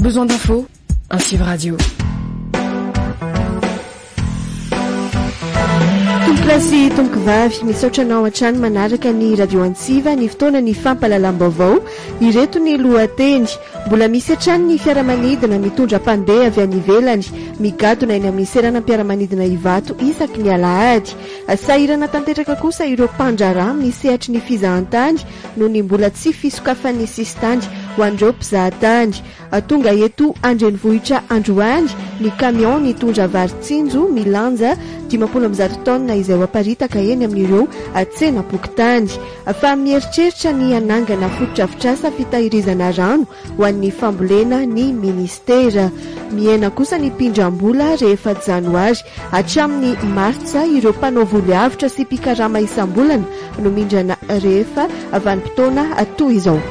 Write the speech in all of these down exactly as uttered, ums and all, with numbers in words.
Besoin d'infos? Un Civ Radio. Tompoklasy tompokivavy misaotra anao hatrany manaraka ny radio Antsiva ny fotoana ny fampalalam-baovao. Ireto ny lohateny: mbola misy hatrany ny fiaramanidina mitondra mpandeha avy any ivelany migadona eny amin'ny seranam-piaramanidina Ivato isaky ny alahady. Sahirana tanteraka kosa ireo mpandrarà misehatry ny fizahantany noho ny mbola tsy fisokafan'ny sistany ho an'ireo mpizahatany. Tonga eto andrenivohitra Androany ny kamion nitondra varitsinjo milanja dimampolo amby zato taona izay ho aparitaka eny amin'ireo tsena pokotany. Fa mieritreritra ny anangana fotodrafitrasa fitahirizana rano ho an'ny fambolena ny ministera. Miena kosa ny mpindram-bola rehefa janoary hatramin'ny martsa ireo mpanao voly avitra sy mpikarama isam-bolana no mindrana rehefa vanim-potoana toy izao.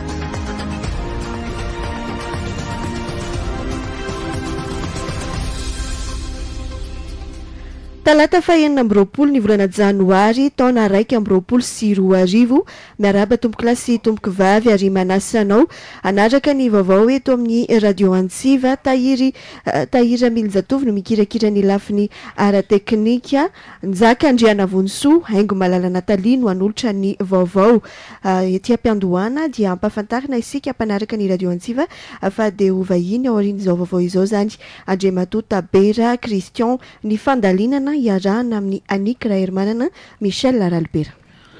Talata fahenina amby roapolo ny volana janoary taona raiky amby roapolo sy roa arivo. Miaraba tompoklasy tompokivavy ary manasanao anaraka ny vaovao eto amin'ny radio Antsiva. Tahiry uh, Tahira Milzatovy no mikirakira ny lafiny ara-teknika. Nzaka Andriana Vonso haingo malala Nathalie no anolotra ny vaovao. Uh, ety ampiandohana dia ampafantarina isika mpanaraka ny radio Antsiva fa de ho vahiny ao aorian'izao vaovao izao zany Andriamato Tabera Christian ny fandalinana iarahana amin'ny Anik Rahermanana Michel Laralbera.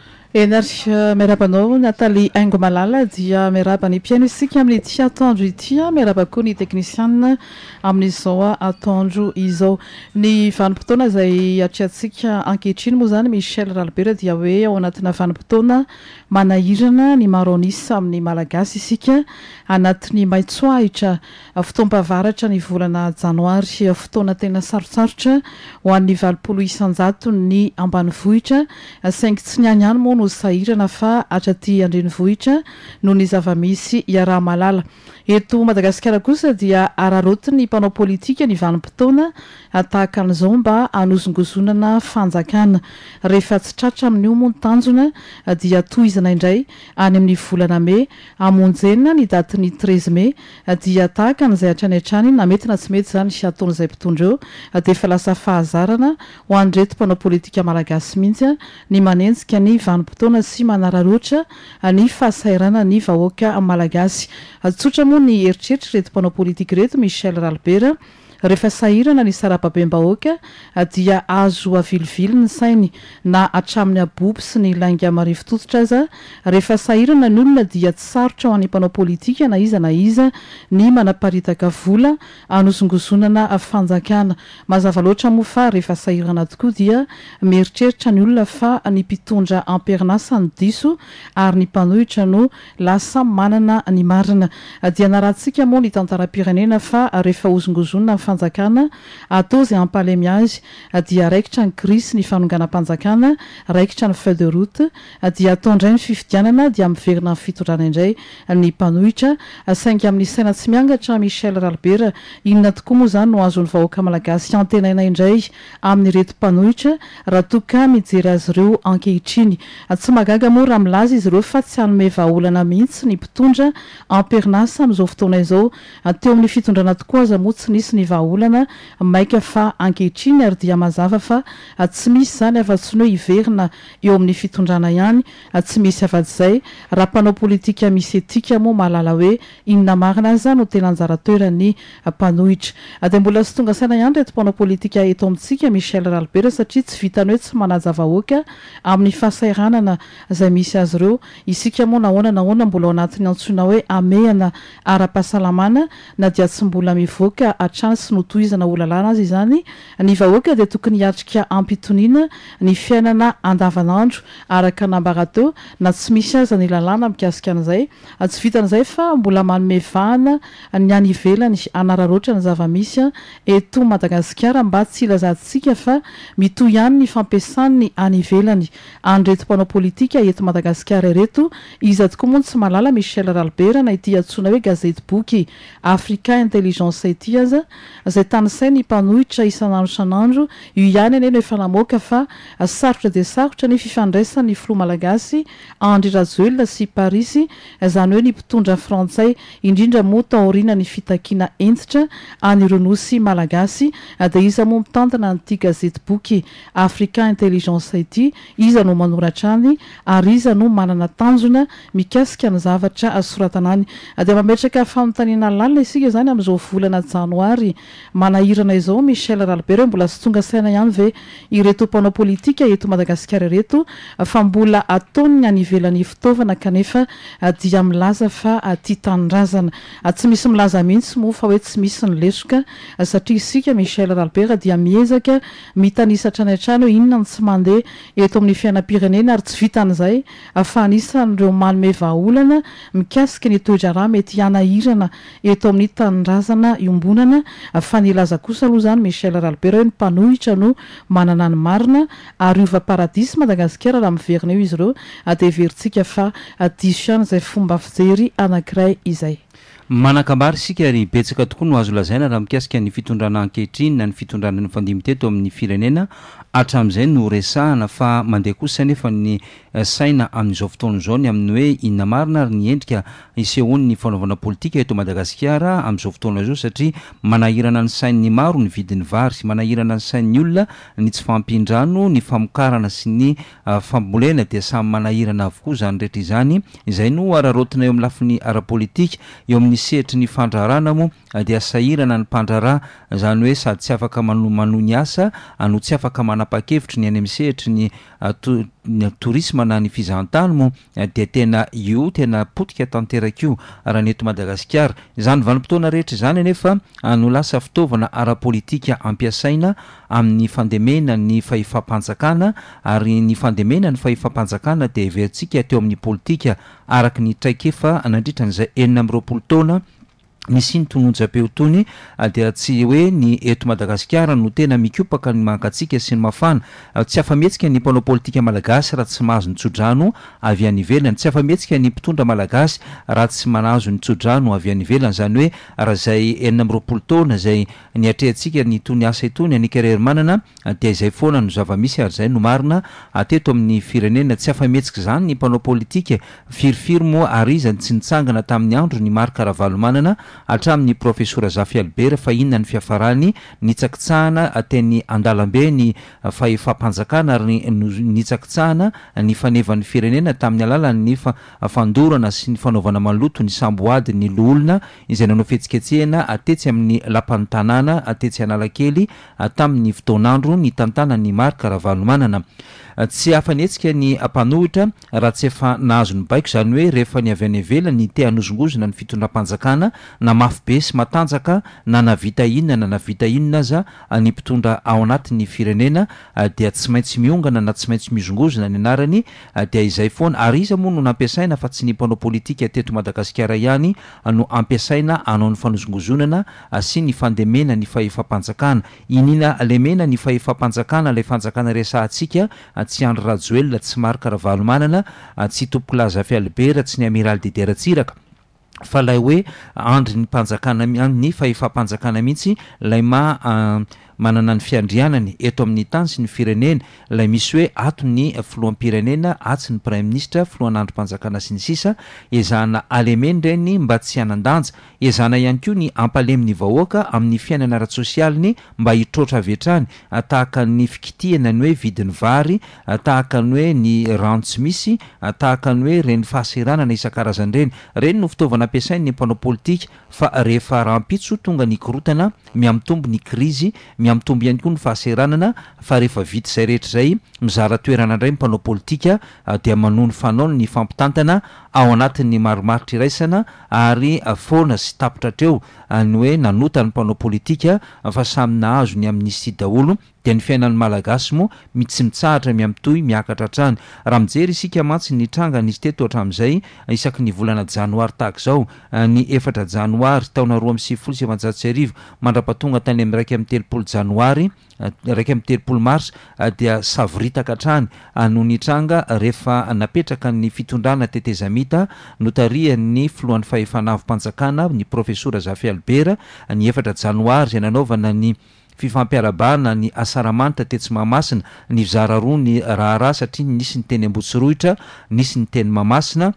Enary miarabanao Nathalie Aingo Malala dia miaraba ny mpiaino isika amin'ny tia atandro ity, miaraba koa ny teknisiana amin'izao atandro izao. Ny vanim-potoana izay atriantsika ankehitriny moa zany Michel Laralbera dia hoe ao anatina vanim-potoana manahirana ny maronisa amin'ny malagasy isika anatin'ny maitsoahitra fotoam-pavaratra ny volana janoary, fotoana tena sarotsarotra ho an'ny valopolo isanjato ny ambanivohitra saingy tsy niany moa no sahirana fa atraty andrenivohitra no ny zava-misy iaraha malala. Eto Madagasikara kosa dia ararotiny mpanao politika ny vanim-potoana tahaka an'izao mba hanozongozonana fanjakana. Rehefa tsy tratra amin'io moa ny tanjona dia tohizana indray any amin'ny volana May amonjena ny daty ny treize May dia tahaka an'izay hatrany hatrany na mety na tsy mety zany ataon'izay mpitondra eo dia efa lasa fahazarana ho an'ireto mpanao politika malagasy mihitsy ny manenjika ny vanim-potoana sy manararoatra ny fahasairana ny vahoaka malagasy. Tsotra moa ny eritreritra reto mpanao politika reto Michel Laralbera rehefa sahirana ny sarababem-bahoaka dia azo avilivily ny sainy na hatramin'ny aboby sy ny lainga marivo tototra aza. Rehefa sahirana ny olona dia tsy sarotra ho an'ny mpanao politika na iza na iza ny manaparitaka vola hanosongozonana fanjakana. Mazava loatra moa fa rehefa sahirana tokoa dia mieritreritra ny olona fa ny mpitondra amperinasa ny diso ary ny mpanohitra no lasa manana ny marina. Dia narantsika moa ny tantaram-pirenena fa rehefa hozongozonana fanjakana atao izay ampalemy azy dia raikitra ny krisy ny fanonganam-panjakana, raikitra ny feuille de route dia atao indray ny fifidianana dia miverina ny fitondrana indray ny mpanohitra. Saingy amin'ny saina tsy miangatra Michel Laralbera inona tokoa moa zany no azon'ny vahoaka malagasy antenaina indray amin'ny reto mpanohitra raha toka mijery azy ireo ankehitriny. Tsy magaga moa raha milaza izy ireo fa tsy hanome vahaolana mihitsy ny mpitondra amperinasa amin'izao fotoana izao. Teo amin'ny fitondrana tokoa aza moa tsy nisy ny vahaolana maika fa ankehitriny ary dia mazava fa tsy misy zany afa-tsy ny hoe hiverina eo amin'ny fitondrana ihany, tsy misy afa-tsy raha mpanao politika misy etika moa malala hoe inona marina aza no tena anjara toerany mpanohitra. Dia mbola sy tonga saina ihany reto mpanao politika eto amintsika Michel Laralbera satria tsy vitany hoe tsy manaja vahoaka amin'ny fahasairanana izay misy azy ireo. Isika moa nahoana nahoana mbola ao anatin'ny antsoina hoe amehana ara-pahasalamana na dia tsy mbola mivoaka hatrany sy notohizana ho lalàna azy izany. Ny vahoaka dia tokony hiatrika ampitoniana ny fiainana andavanandro araka nambarateo na tsy misy aza ny lalàna mikasika an'izay. Tsy vitan'izay fa mbola manome vahana ny any ivelany anararoatra ny zava-misy eto Madagasikara mba tsy ilazantsika fa mitohy ihany ny fampiasany any ivelany an'reto mpanao politika eto Madagasikara ireto. Izy tokoa moa tsy malala Michel Laralbera na ity antsoina hoe gazety boky Africa Intelligence ity aza zay tanysay ny mpanohitra isan'andro isan'andro io ihany ane no efa namoaka fa sarotra de sarotra ny fifandraisany filoha malagasy Andry Rajoelina sy Parisy zany hoe ny mpitondra frantsay indrindra moa taorina ny fitakiana entitra an'ireo nosy malagasy de iza moa mitantana nyity gazety boky Africain Intelligence ity iza no manoratra any ary iza no manana tanjona mikasika ny zavatra asoratana any de mametraka fanontaniana lalina isika zany amin'izao volana janoary manahirana izao Michel Ralbert mbola sy tonga saina ihany ve ireto mpanao politika eto Madagasikara reto fa mbola ataony any ivelany fitaovana kanefa dia milaza fa tia tanindrazana tsy misy milaza mihitsy moa fa hoe tsy misy ny lesoka satria isika Michel Ralbert dia miezaka mitanisatra ny hatrany hoe inona ny tsy mandeha eto amin'ny fiainam-pirenena ary tsy vitan'izay fa anisan'ireo manome vahaolana mikasika ny toedrarah mety hanahirana eto amin'ny tanindrazana iombonana fa nilaza kosa aloha zany Michel Ralbert hoe ny mpanohitra no manana ny marina ary ova paradisy Madagasikara raha miverina eo izy ireo de veritsika fa diso ihany izay fomba fijery anankiray izay manakambary sika ary betsaka tokoa no azo lazaina raha mikasika ny fitondrana ankehitriny na ny fitondrana ny fandimiteto amin'ny firenena hatramin'izay no resahana fa mandeha kosa nefa ny saina amin'izao fotoana izao ny amin'ny hoe inona marina ary ny endrika isehony ny fanaovana politika eto Madagasikara amin'izao fotoana izao satria manahirana ny sain'ny maro ny vidin'ny vary sy manahirana ny sain'ny olona ny tsy fampindrano ny famokarana sy ny fambolena dia samy manahirana avokoa zany rehetra izany izay no ararotina eo amin'ny lafiny arapolitika eo amin'ny sehatry ny fandrarana moa dia sahirana ny mpandrarah zany hoe sady tsy afaka manono ny asa no tsy afaka manapa-kevitry ny any amin'ny sehatry ny ny tourisme na ny fizahantany moa dia tena io tena potika tanteraka io raha neto Madagasikara izany vanim-potoana rehetra izany anefa no lasa fitaovana arapolitika ampiasaina amin'ny fandemena ny fahefam-panjakana ary ny fandemena ny fahefam-panjakana dia everitsika teo amin'ny politika araka ny traikefa nandritran'izay enina amby roapolo taona misy ny tononjam-peo tony dia tsy hoe ny eto Madagasikara no tena mikopaka ny mankatsika sy ny mafana tsy afa-mihetsika ny mpanao politika malagasy raha tsy mahazo ny tsodrano avy any ivelany tsy afa-mihetsika ny mpitondra malagasy raha tsy manazo ny tsodrano avy any ivelany zany hoe raha zay enina amby roapolo taona zay ny atrehantsika ny tony asa itony any carrière manana dia izay foana no zava-misy ary zay no marina teto amin'ny firenena tsy afa-mihetsika zany ny mpanao politika firifiry moa ary izany tsy nitsangana tamin'ny andro ny Marc Ravalomanana hatramin'ny professeur Zafy Albert fa inona ny fiafarany nitsakitsahana teny Andalambe ny fahefam-panjakana ary nitsakitsahana ny fanevan'ny firenena tamin'ny alalan'ny fandorana sy ny fanaovana maloto ny samboady ny loolona izay nanao fetsiketsehana atetsy amin'ny lapan'ny tanàna atetsy Analakely tamin'ny fotoanandro ny tantanany Marc Ravalomanana tsy afanetsika ny mpanohitra raha tsy efa nahazo ny baiko zany hoe rehefa ny avy any ivelany ny te hanozongozona ny fitondram-panjakana na mafy be sy matanjaka na navita inona na navita inona aza ny mpitondra ao anatin'ny firenena dia tsy maintsy miongana na tsy maintsy mizongozona ny anarany dia izay foana ary iza moa no nampiasaina fa tsy ny mpanao politika teto Madagasikara ihany no ampiasaina anao ny fanozongozonana sy ny fandemena ny fahefam-panjakana inina lemena ny fahefam-panjakana ilay fanjakana resahantsika tsy Andry Rajoelina tsy Marc Ravalomanana tsy Topoklaza Zafy Albert tsy ny amiral Dider Tsiraka fa lay hoe andry ny mpanjakana ny fahefam-panjakana mihitsy lay ma manana ny fiandrianany eto amin'ny tany sy ny firenena lay misy hoe ato ny filoham-pirenena atsy ny prime ministre filohan'androm-panjakana sy ny sisa ezahana alemeny reny mba tsy hanan-danja ezahana ihany koa ny ampalemin'ny vahoaka amin'ny fiainana ara-tsosialiny mba hitrotra avetrany tahaka ny fikitihana ny hoe vidin'ny vary tahaka ny hoe ny rano tsy misy tahaka ny hoe reny fahaseranana isan-karazany reny reny no fitaovana ampiasainy ny mpanao politika fa rehefa rahampitso tonga ny korotana miamitombo ny krizy miamitombo ihany koa ny fahaseranana fa rehefa vita izay rehetra izay mizara toerana indray mpanao politika dia manono fanaony ny fampitantana ao anatin'ny maromaritra iraisana ary foana sy tapitra treo ny hoe nanota ny mpanao politika fa samy nahazo ny amnistia daholo dia ny fiainan'ny malagasy moa mitsy mitsahatra miamitoy miakatra hatrany raha mijery isika mantsy ny tranga nisy teto hatramin'izay isaky ny volana janoary tahaka izao ny efatra janoary taona roa amby sivifolo sy efajato sy arivo mandrapatonga tany amin'ny raiky amin'ny telopolo janoary raiky amin'ny telopolo mars dia savoritaka hatrany noho ny tranga rehefa napetraka ny fitondrana tetezamita notarian'ny filohan'ny fahefanavim-panjakana ny profesora Zafy Albert ny efatra janoary izay nanaovana ny fifampiarabana ny asaramanitra tetsy Mahamasina ny fizara roa ny raharaha satria nisy ny teny Ambotsiroitra nisy ny teny Mahamasina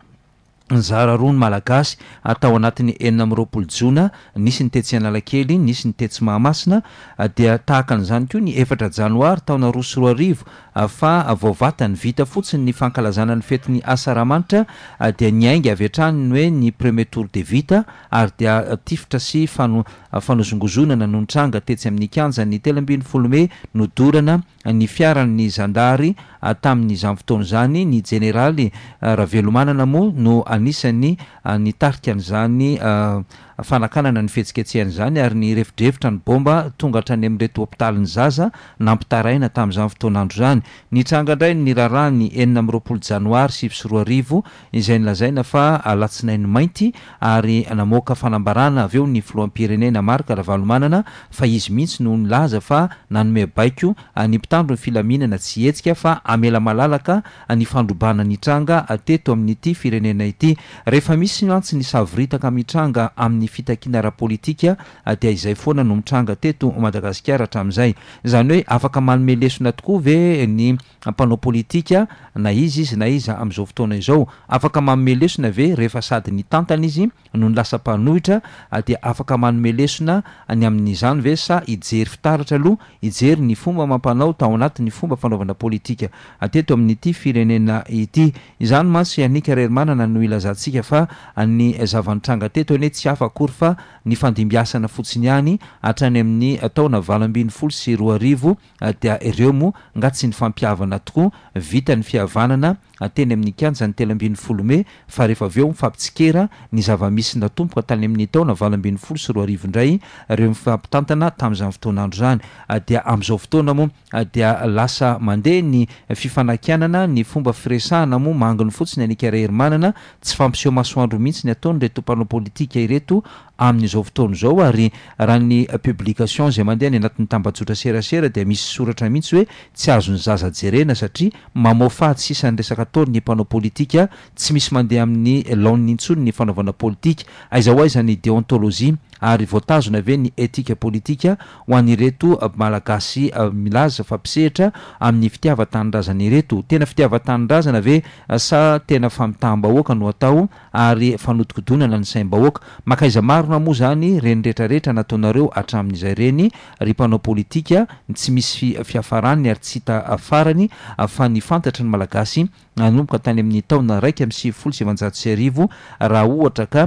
nzara roa ny malagasy atao anatin'ny enina amby roapolo jona nisy ny tetsy Analakely nisy ny tetsy Mahamasina dia tahaka an'izany koa ny efatra janoary taona roa sy roa arivo fa vaovatany vita fotsiny ny fankalazana ny fetin'ny asaramanitra dia niainga avy hatrany ny hoe ny premier tour de vita ary dia tifitra sy fano fanozongozonana no nitranga tetsy amin'ny kanja ny telo ambin'ny folo Mey nodorana ny fiaran'ny zandary tamin'izany fotoana izany ny jeneraly Ravelomanana moa no anisany nitarika an'izany fanakanana ny fihetsiketsehana ary ny revidrevitra ny bomba tonga hatrany amin'reto hopitalin'ny zaza nampitaraina tamin'izany fotoanandro izany nitranga indray ny raharaha ny enina amby roapolo janoary sivy sy roa arivo izay nilazaina fa alatsinainy mainty ary namoaka fanambarana avy eo ny filoham-pirenena Marc Ravalomanana fa izy mihitsy no nilaza fa nanome baiko ny mpitandro ny filaminana tsy hetsika fa amela malalaka ny fandrobana ny tranga teto amin'ity firenena ity rehefa misy antsy ny savoritaka mitranga amin'ny fitakina ara-politika dia izay foana no mitranga teto Madagasikara hatramin'izay izany hoe afaka manome lesona tokoa ve ny mpanao politika na izy izy na izy amin'izao fotoana izao afaka manome lesona ve rehefa sady ny tantana izy no ny lasa mpanohitra dia afaka manome lesona ny amin'izany ve sa ijery fitaratra aloha ijery ny fomba mampanao tao anatin'ny fomba fanaovana politika teto amin'ity firenena ity izany mantsy Yanika Rerimanana no ilazantsika fa ny zavanitranga teto ane tsy hafa akory fa ny fandimbiasana fotsiny ihany hatrany amin'ny taona valo ambin'ny folo sy roa arivo dia ireo moa nga tsy ny fampiavana tokoa vita ny fihavanana teny amin'ny kanja ny telo ambin'ny folo Mey fa rehefa avy eo mifampitsikera ny zava-misy natomboka tany amin'ny taona valo ambin'ny folo sy roa arivo indray ireo mifampitantana tamin'izany fotoanandro izany dia amin'izao fotoana moa dia lasa mandeha ny fifanakianana ny fomba firesahana moa manginy fotsiny Yanika Rerimanana tsy fampiseho masoandro mihitsy ny ataony reto mpanao politika ireto amin'izao fotoana izao ary raha ny publication izay mandeha ny anatin'ny tambajotra serasera dia misy soratra mihitsy hoe tsy azony zaza jerena satria mamoafaty sisany resaka ataony ny mpanao politika tsy misy mandeha amin'ny laoniny intsony ny fanaovana politika aiza ho aiza ny deontolojia ary voatazona ve ny etika politika ho an'ireto malagasy milaza fampisehitra amin'ny fitiavan-tanindrazana ireto tena fitiavan-tanindrazana ve sa tena famitaham-bahoaka no atao ary fanodikodonana ny saim-bahoaka makaiza marona moa zany reny rehetrarehetra nataonareo hatramin'izay reny ry mpanao politika tsy misy fiafarany ary tsy hita farany fa ny fantatra ny malagasy nanomboka tany amin'ny taona raiky amby sivifolo sy efajato sy arivo raha ohatra ka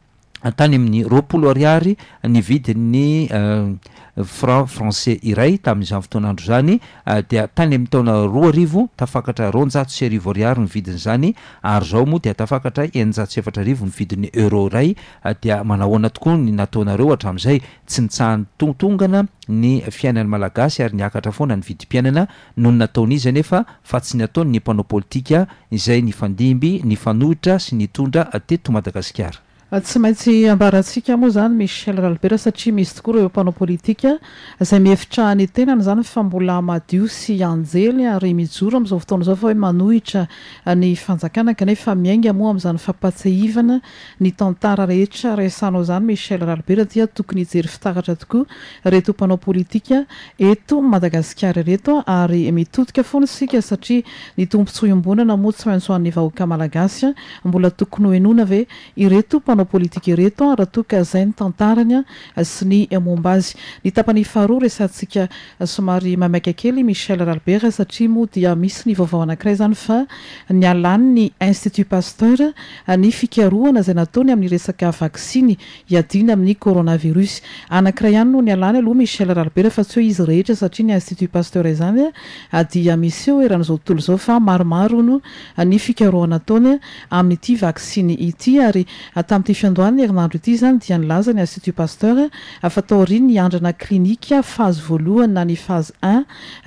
tany amin'ny roapolo ariary ny vidin'ny franc français iray tamin'izany fotoanandro zany dia tany amin'ny taona roa arivo tafakatra roanjato sy arivo ariary ny vidin'izany ary zao moa dia tafakatra eninjato sy efatra arivo ny vidin'ny euro iray dia manahoana tokoa ny nataonareo hatramin'izay tsy nitsahany tongtongana ny fiainan'ny malagasy ary niakatra foana ny vidim-piainana no ny nataon'izy anefa fa tsy ny ataony ny mpanao politika izay ny fandimby ny fanohitra sy ny tondra teto Madagasikara tsy maintsy ambarantsika moa zany Michel Albert satria misy tokoa ireo mpanao politika izay mihefitra ny tenany zany fa mbola madio sy anjely ary mijoro amin'izao fotoana izao fa hoe manohitra ny fanjakana kanefa miainga moa amin'izany fampatsahivana ny tantara rehetra resanao zany Michel Albert dia tokony hijery fitaratra tokoa reto mpanao politika eto Madagasikara reto ary mitodika foana sika satria ny tombontsoa-iombonana moa tsy maintsy ho an'ny vahoaka malagasy mbola tokony hoenona ve ireto mpanao politika ireto raha toka izay ny tantarany sy ny momba azy ny tapany faharoa resantsika somary mamaika kely Michel Albert satria moa dia misy ny vaovao anankiray zany fa ny alany ny Institut Pasteur ny fikarohana izay nataony amin'ny resaka vaksiny hiadina amin'ny coronavirus anankiray ihany no ny alany aloha Michel Albert fa tsy hoe izy rehetra satria ny Institut Pasteur izany dia misy eo eran'izao tontolo izao fa maromaro no ny fikarohana ataony amin'ity vaksiny ity ary tamin'ity fiandohany herinandro ity zany dia nilaza ny institut pasteur fa taoriny niandrana klinika fazy voalohany na ny fazy un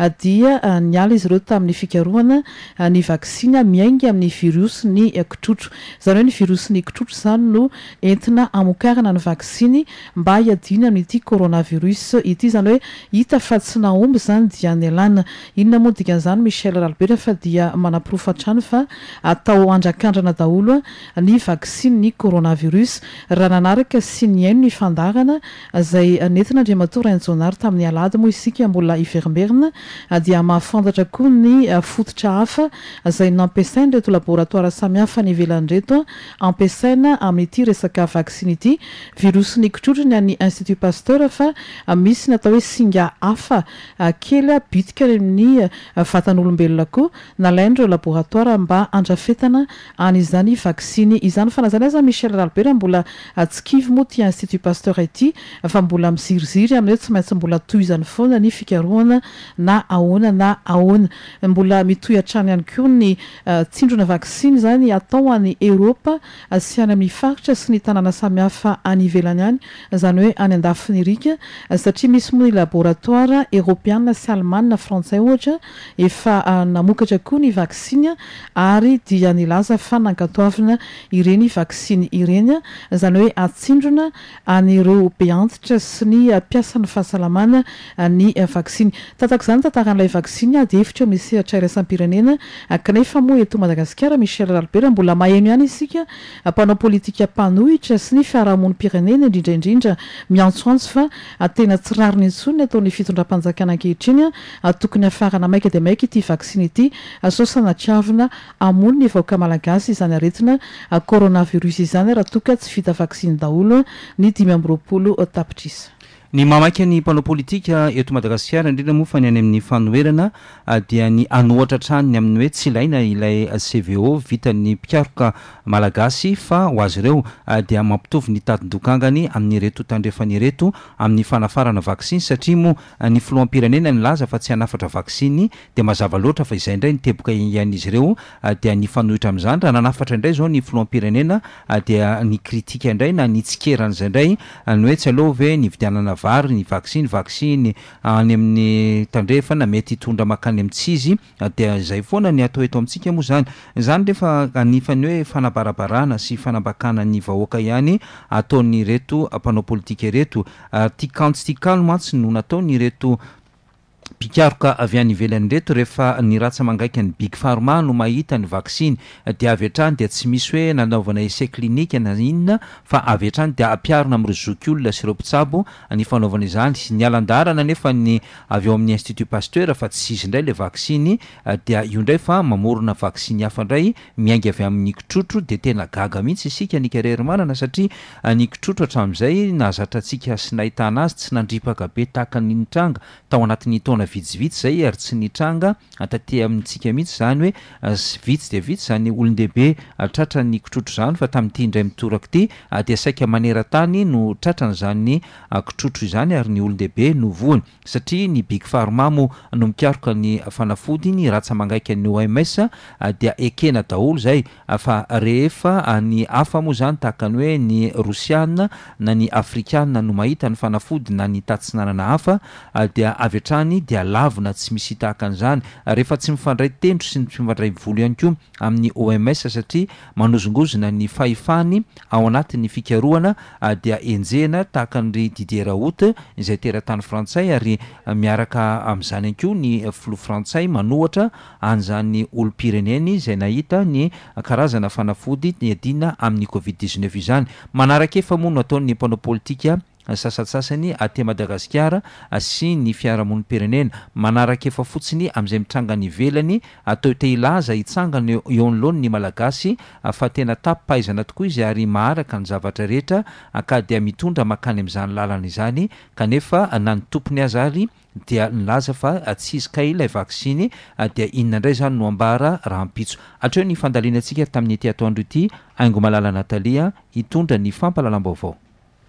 dia niala izy ireo tamin'ny fikarohana ny vaksiny miainga amin'ny virus ny kitrotro zany hoe ny virus ny kitrotro zany no entina amokarana ny vaksiny mba hiadina amin'ity coronavirus ity zany hoe hita fa tsy naomby zany dia ny alana inona moa dikan'izany Michel Ralbert fa dia manapirofo hatrany fa atao andrakandrana daholo ny vaksiny ny coronavirus raha nanaraka sy ny aino ny fandarana izay nentina Andriamatoa Rainjonary tamin'ny alady moa isika mbola iverimberina dia mahafantatra koa ny fototra hafa izay nampiasaina reto laboratoire samihafa ny ivelany reto ampiasaina amin'ity resaka vaksiny ity virus ny kitrotro ny an'ny institut pasteur fa misy natao hoe singa hafa kely bitika amin'ny vatan'olombelona koa nalain'ireo laboratoire mba andrafetana an'izany vaksiny izany fa nazany aza Michel Ralbert mbola tsy kivy moa ty institut pasteur ity fa mbola miziriziry amin'io tsy maintsy mbola tohizany foana ny fikarohana na ahoana na ahoana mbola mitohy hatrany ihany koa ny tsindrona vaksiny zany atao any Eropa sy any amin'ny faritra sy ny tanàna samihafa any ivelany any zany hoe any andafiny rika satria misy moa ny laboratoire européenne sy allemane frantsay ohatra efa namokatra koa ny vaksiny ary dia nilaza fa nankatoavina ireny vaksiny ireny zany hoe atsindrona an'ireo be antitra sy ny mpiasan'ny fahasalamana ny vaksiny tataka izany tantaran'ilay vaksiny dia efitra misy sehatra iraisam-pirenena kanefa moa eto Madagasikara Michel Ralbert mbola maheno ihany isika mpanao politika mpanohitra sy ny fiarahamonim-pirenena indrindraindrindra miantsoantso fa tena tsy rariny intsony ataon'ny fitondram-panjakana ankehitriny tokony hafarana maika dia maika ity vaksiny ity sao sanatiavina amony ny vahoaka malagasy izany aretina coronavirus izany raha toka tsy vita vaksiny daholo ny dimy amby roapolo tapitrisa. Ny mamaky ny mpanao politika eto Madagasikara indrindra moa fa ny any amin'ny fanoherana dia ny anohatra trany amin'ny hoe tsy ilaina ilay C V O vitan'ny mpikaroka malagasy fa ho azy ireo dia mampitovy ny tadin-dokangany amin'ny reto tandrefany reto amin'ny fanafarana vaksiny satria moa ny filoham-pirenena nilaza fa tsy hanafatra vaksiny dia mazava loatra fa izay indray niteboka ian'izy ireo dia ny fanohitra amin'izany raha nanafatra indray zao ny filoham-pirenena dia ny kritika indray na ny tsikeran'izay indray ny hoe tsy aloha ve ny vidianana vary ny vaksiny vaksiny any amin'ny tandrefana mety hitondra makany amintsizy dia izay foana ny atao eto amintsika moa zany zany rehefa anifany hoe fanabarabarana sy fanambakana ny vahoaka ihany ataony reto mpanao politika reto tikantsy tikalo mantsy no nataony reto mpikaroka avy any ivelany reto rehefa ny ratsa mangaika ny big pharma no mahita ny vaksiny dia avy hatrany dia tsy misy hoe nanaovana essai klinika na inona fa avy hatrany dia ampiarina amin'ireo zokiolona sy ireo mpitsabo ny fanaovana izany sy ny alandarana nefa ny avy eo amin'ny institut pasteur fa tsy izy indray le vaksiny dia io indray fa mamorona vaksiny hafa indray miainga avy amin'ny kitrotro dia tena gaga mihitsy isika ny karery manana satria ny kitrotro hatramin'izay nazatra antsika sy nahitana azy tsy nandripaka be tahaka ny nitranga tao anatin'ny taona vitsivitsy zay ary tsy nitranga taty amintsika mihitsy zany hoe vitsy dia vitsy zany olon-dehibe tratra ny kitrotro zany fa tamin'ity indray mitoraka ity dia saika manera-tany no tratrany zany kitrotro izany ary ny olon-dehibe no voany satria ny big pharma moa no mikaroka ny fanafody ny ratsa mangaika ny O M S dia ekena daholo zay fa rehefa ny hafa moa zany tahaka ny hoe ny rosiana na ny afrikana no mahita ny fanafody na ny tatsinanana hafa dia avy hatrany dia lavina tsy misy tahaka an'izany rehefa tsy mifandray tendro sy tsy mifandray volo ihany koa amin'ny O M S satria manozongozona ny fahefany ao anatin'ny fikarohana dia enjehana tahaka ny Didier Raoult izay teratany frantsay ary miaraka amin'izany ihany koa ny filoha frantsay manohatra an'izany olom-pireneny izay nahita ny karazana fanafody niadina amin'ny covid dix-neuf izany manaraka efa moa no ataon'ny mpanao politika sasatsasany aty Madagasikara sy ny fiarahamonim-pirenena manaraka efa fotsiny amin'izay mitrangany ivelany atao te ilaza hitsangana eo anoloany ny malagasy fa tena tapaizana tokoa izy ary maharaka ny zavatra rehetra ka dia mitondra makany amin'izany lalana izany kanefa na ny tompony azy ary dia nilaza fa tsy izy ka ilay vaksiny dia inona indray zany no ambara raha ampitso hatreo ny fandalianantsika tamin'ity atoandro ity aingo malala Natalia hitondra ny fampahalalam-baovao.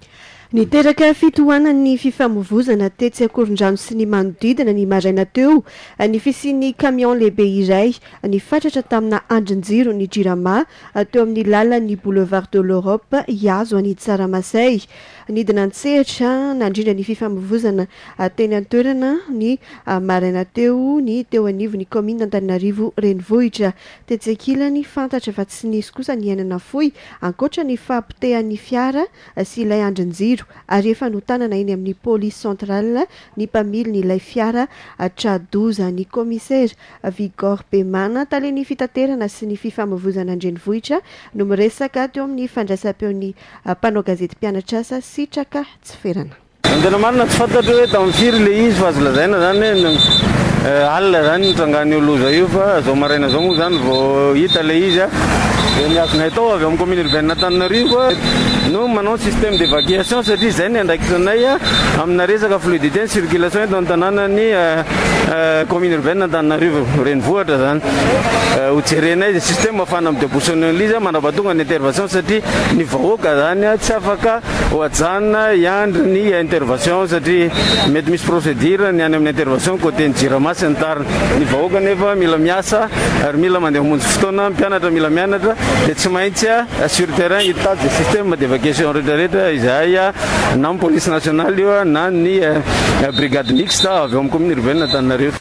Niteraka fitohanan'ny fifamoivozana tetsy akoron-drano sy ny manodidina ny maraina teo ny fisian'ny camion lehibe iray ny fatratra tamina andrin-jiro ny Jirama teo amin'ny lalan'ny boulevard de l'Europe Iazo any Tsaramasay. Nidina an-tsehatra nandrindra ny fifamoivozana teny an-toerana ny maraina teo ny teo anivon'ny commune Antananarivo renivohitra. Tetsy ankilany fantatra fa tsy nisy kosa ny ainana fohy ankoatra ny fampitehan'ny fiara sy ilay andrin-jiro ary efa notanana eny amin'ny police centrale ny mpamily ny ilay fiara tradoza ny commissaire Vigor Bemana taleny fitaterana sy ny fifamoivozana andrenivohitra no miresaka teo amin'ny fandraisam-peon'ny mpanao gazety mpianatra asa sitraka tsy ferana. Tena marina tsy fantatro hoe tamin'ny firy le izy fa azo lazaina zany alina zany nitrangan'ny oloza io fa zao maraina zao moa zany vao hita le izy miakonay tao avy amin'ny commune urbaine Antananarivo no manao système d'évacuation satria zay ny andraikisanay amina resaka fluidité ny circulation eto an-tanànany commune urbaine Antananarivo renivohitra zany ho jerenay système afana midébouchonner l'izy mandrapatonga ny intervention satria ny vahoaka zany tsy afaka ho ajanona iandry ny intervention satria mety misy procédure ny any amin'ny intervention côté ny Jirama sy ny tariny. Ny vahoaka nefa mila miasa ary mila mandeha monjy fotoana mpianatra mila mianatra dia tsy maintsy sur terrain hitady de système d'évacuation rehetrarehetra izay na ny police nationale io na ny brigade mixte avy eo amin'ny commune urbaine Antananarivo.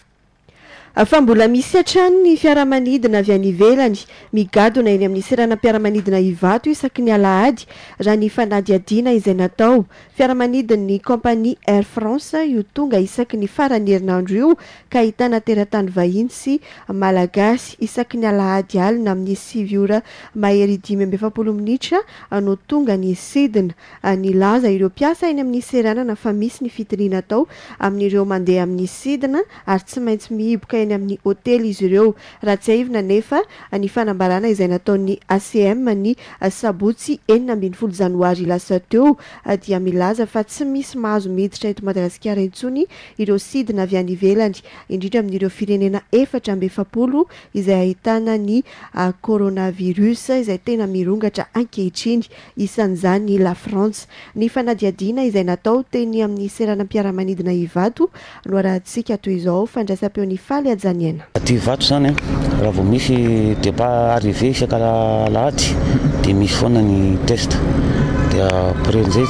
Fa mbola misy hatrany ny fiaramanidina avy any ivelany migadona eny amin'ny seranam-piaramanidina Ivato isaky ny alahady raha ny fanadihadiana izay natao. Fiaramanidin'ny compagnie Air France io tonga isaky ny farany herinandro io ka ahitana teratany vahiny sy malagasy isaky ny alahady alina amin'ny sivy ora mahery dimy amby efapolo minitra no tonga ny sidina. Ny laza ireo mpiasa eny amin'ny seranana fa misy ny fitiliana tao amin'ireo mandeha amin'ny sidina ary tsy maintsy mihiboka eny amin'ny hotely izy ireo. Raha tsy aivina nefa ny fanambarana izay nataon'ny A C M ny sabotsy enina ambin'ny folo janoary lasa teo dia milaza fa tsy misy mahazo miditra eto Madagasikara intsony ireo sidina avy any ivelany indrindra amin'ireo firenena efatra amby efapolo izay ahitana ny coronavirus izay tena mirongatra ankehitriny isan'izany la France. Ny fanadihadiana izay natao teny amin'ny seranam-piaramanidina Ivato no arahantsika toy izao fandraisam-peon'ny faly ajaniana. Aty Ivato zany raha vao misy départ arrivé isaka lahady dia misy foana ny test dia après an'izay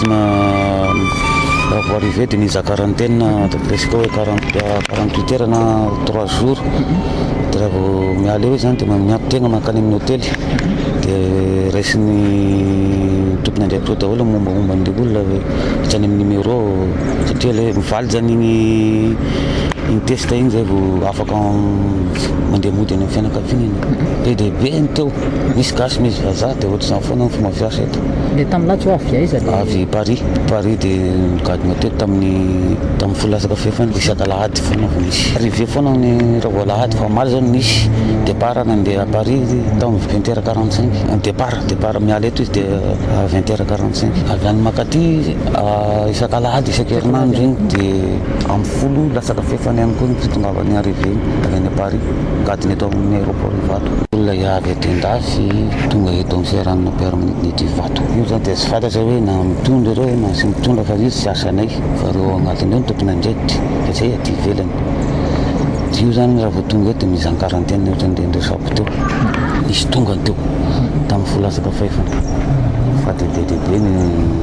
raha vao arrivé dia miza quarantaine presque hoe quarante-huit heures na trois jours dia raha vao miala eo zany dia miampy-tegna mankany amin'ny hotely dia raisin'ny tompony andraikitao daholo mombamomba an'ilay olona hitrany amin'ny numéro satria ilay mivaly zany igny iny test igny zay vao afaka mandeha mody any amin'ny fianakaviana be dehibe ny teo misy gasy misy vazaha dia ohatr'izany foana ny fomba fiasa eto. Dia tamin'ny latsy ho avy aiza le avy Paris Paris dia nigadina teo tamin'ny tamin'ny folo lasaka fefany isaka lahady foana vao misy arrivé foana ny raha vao lahady fa maly zao nisy départ nandeha à Paris tamin'ny vingt heures quarante-cinq départ départ miala eto izy dia vingt heures quarante-cinq avy any Makati isaka lahady isaka herinandro igny dia amin'ny folo lasaka fefany ihany koa ny fitongavany arrivé avy any Paris gadina eto amin'ny aéroport Ivato. Olona iavy atendafy tonga eto amin'ny seranana piaramanidina eto Ivato io zany dia tsy fantatra hoe na mitondra ireo na sy mitondra fa io tsy asanay fa reo agnatin'ireo ny tompony andraikitra satria aty ivelany. Io zany raha vao tonga eto misy ny quarantaine ohatra ndehandreo sapo teo nisy tonga teo tamin'ny folo lasaka fefany fa dia be dehibe ny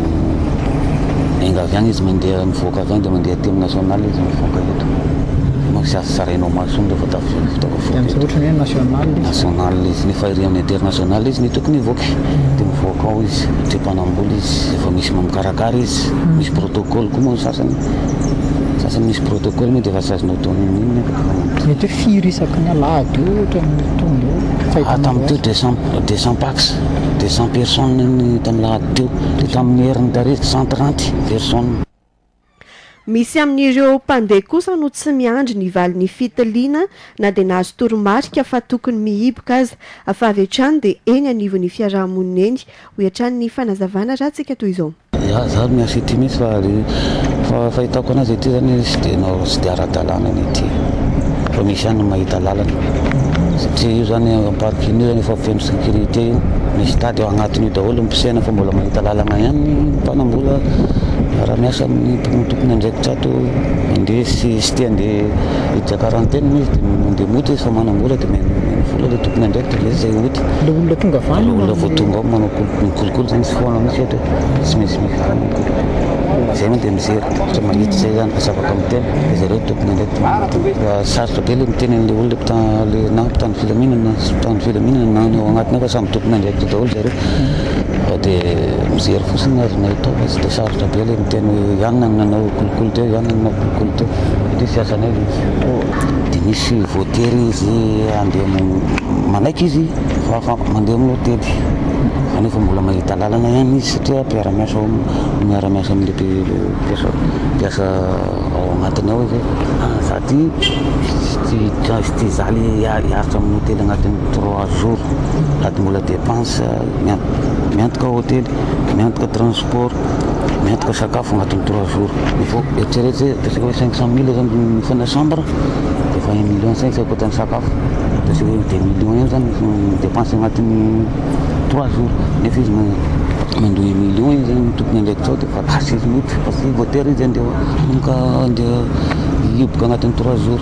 enga avy any izy mandeha mivoaka avy any dia mandeha temy national izy mivoaka eto sy azo sarainao mason rehefa tafy fitaova foaka ohatrany hoe national national izy nefa iry amin'ny international izy ny tokony hivoaka dia mivoaka ao izy tsepanamboly izy efa misy mamikarakara izy misy protocole koa moa sasany sasany misy protocole moa dia efa sy azonao taony inona mety hoe firy isaky ny alahady io ohatrany tonga eo tamin'ny teo deux cent deux cent pax deux cent personnes tamin'ny lahady teo dia tamin'ny heriny tare cent trente personnes. Misy amin'ireo mpandeha kosa no tsy miandry ny valin'ny fitiliana na dia nahazo toromarika fa tokony mihiboka aza fa avy hatrany dia eny anivon'ny fiarahamonina eny ho hatrany ny fanazavana raha tsika toy izao. Ya za miasa ity mihitsy fa fahitako anazy ity zany sy dia nao sy dia ara-dalàna ny ity fa misy ihany mahita lalana satria io zany parking io zany efa feno sécurité io misy tady ao agnatiny io daholo mpisena fa mbola mahita lalana ihany ny mpanambola raha miasa amin'ny tokony andraikitra ato andeha sy sy tia andeha hiditra quarantaine izy dia mandeha moto izy fa manam-bola dia vola le tokony andraikitra le zay oty le olona tonga avany olona vao tonga ao manao kolokolo zany sy foana misy eto tsy maintsy mikarana zay moa dia mijery sa mahita zay zany fa sy afaka miteny dia zareo tokony andraikitra sarotra be le miteny an'le olona le na mpitany filaminana mpitany filaminana na ao agnatiny fa samy tokony andraikitra daholo zareo dia mijery fotsiny azona atao fa tsy dia sarotra be le miteny hoe ianona nanao kolokolo teo ianona nanao kolokolo teo dia sy asanay dia misy voatery izy andeha manaiky izy fa mandeha amin'ny hotely kanefa mbola mahita lalana ihany izy satria mpiara-miasa miara-miasa amin'le mpiasa ao agnatiny ao izy sady sy tia zaly hiaritra amin'ny hotely agnatin'ny trois jours sady mbola dépense miantoka hotely miantoka transport miantoka sakafo agnatin'ny trois jours ifo eritreretra tasika hoe cinq cent mille zany mifana chambre dia fa un million cinq zay kotany sakafo tasika hoe deux millions eo zany dépense agnatin'ny trois jours nefa izy mandohy million izy zany tokony andraikitra ao dia fa tasy izy mety fa sy voatery izy andeha ka andeha hiboka agnatin'ny trois jours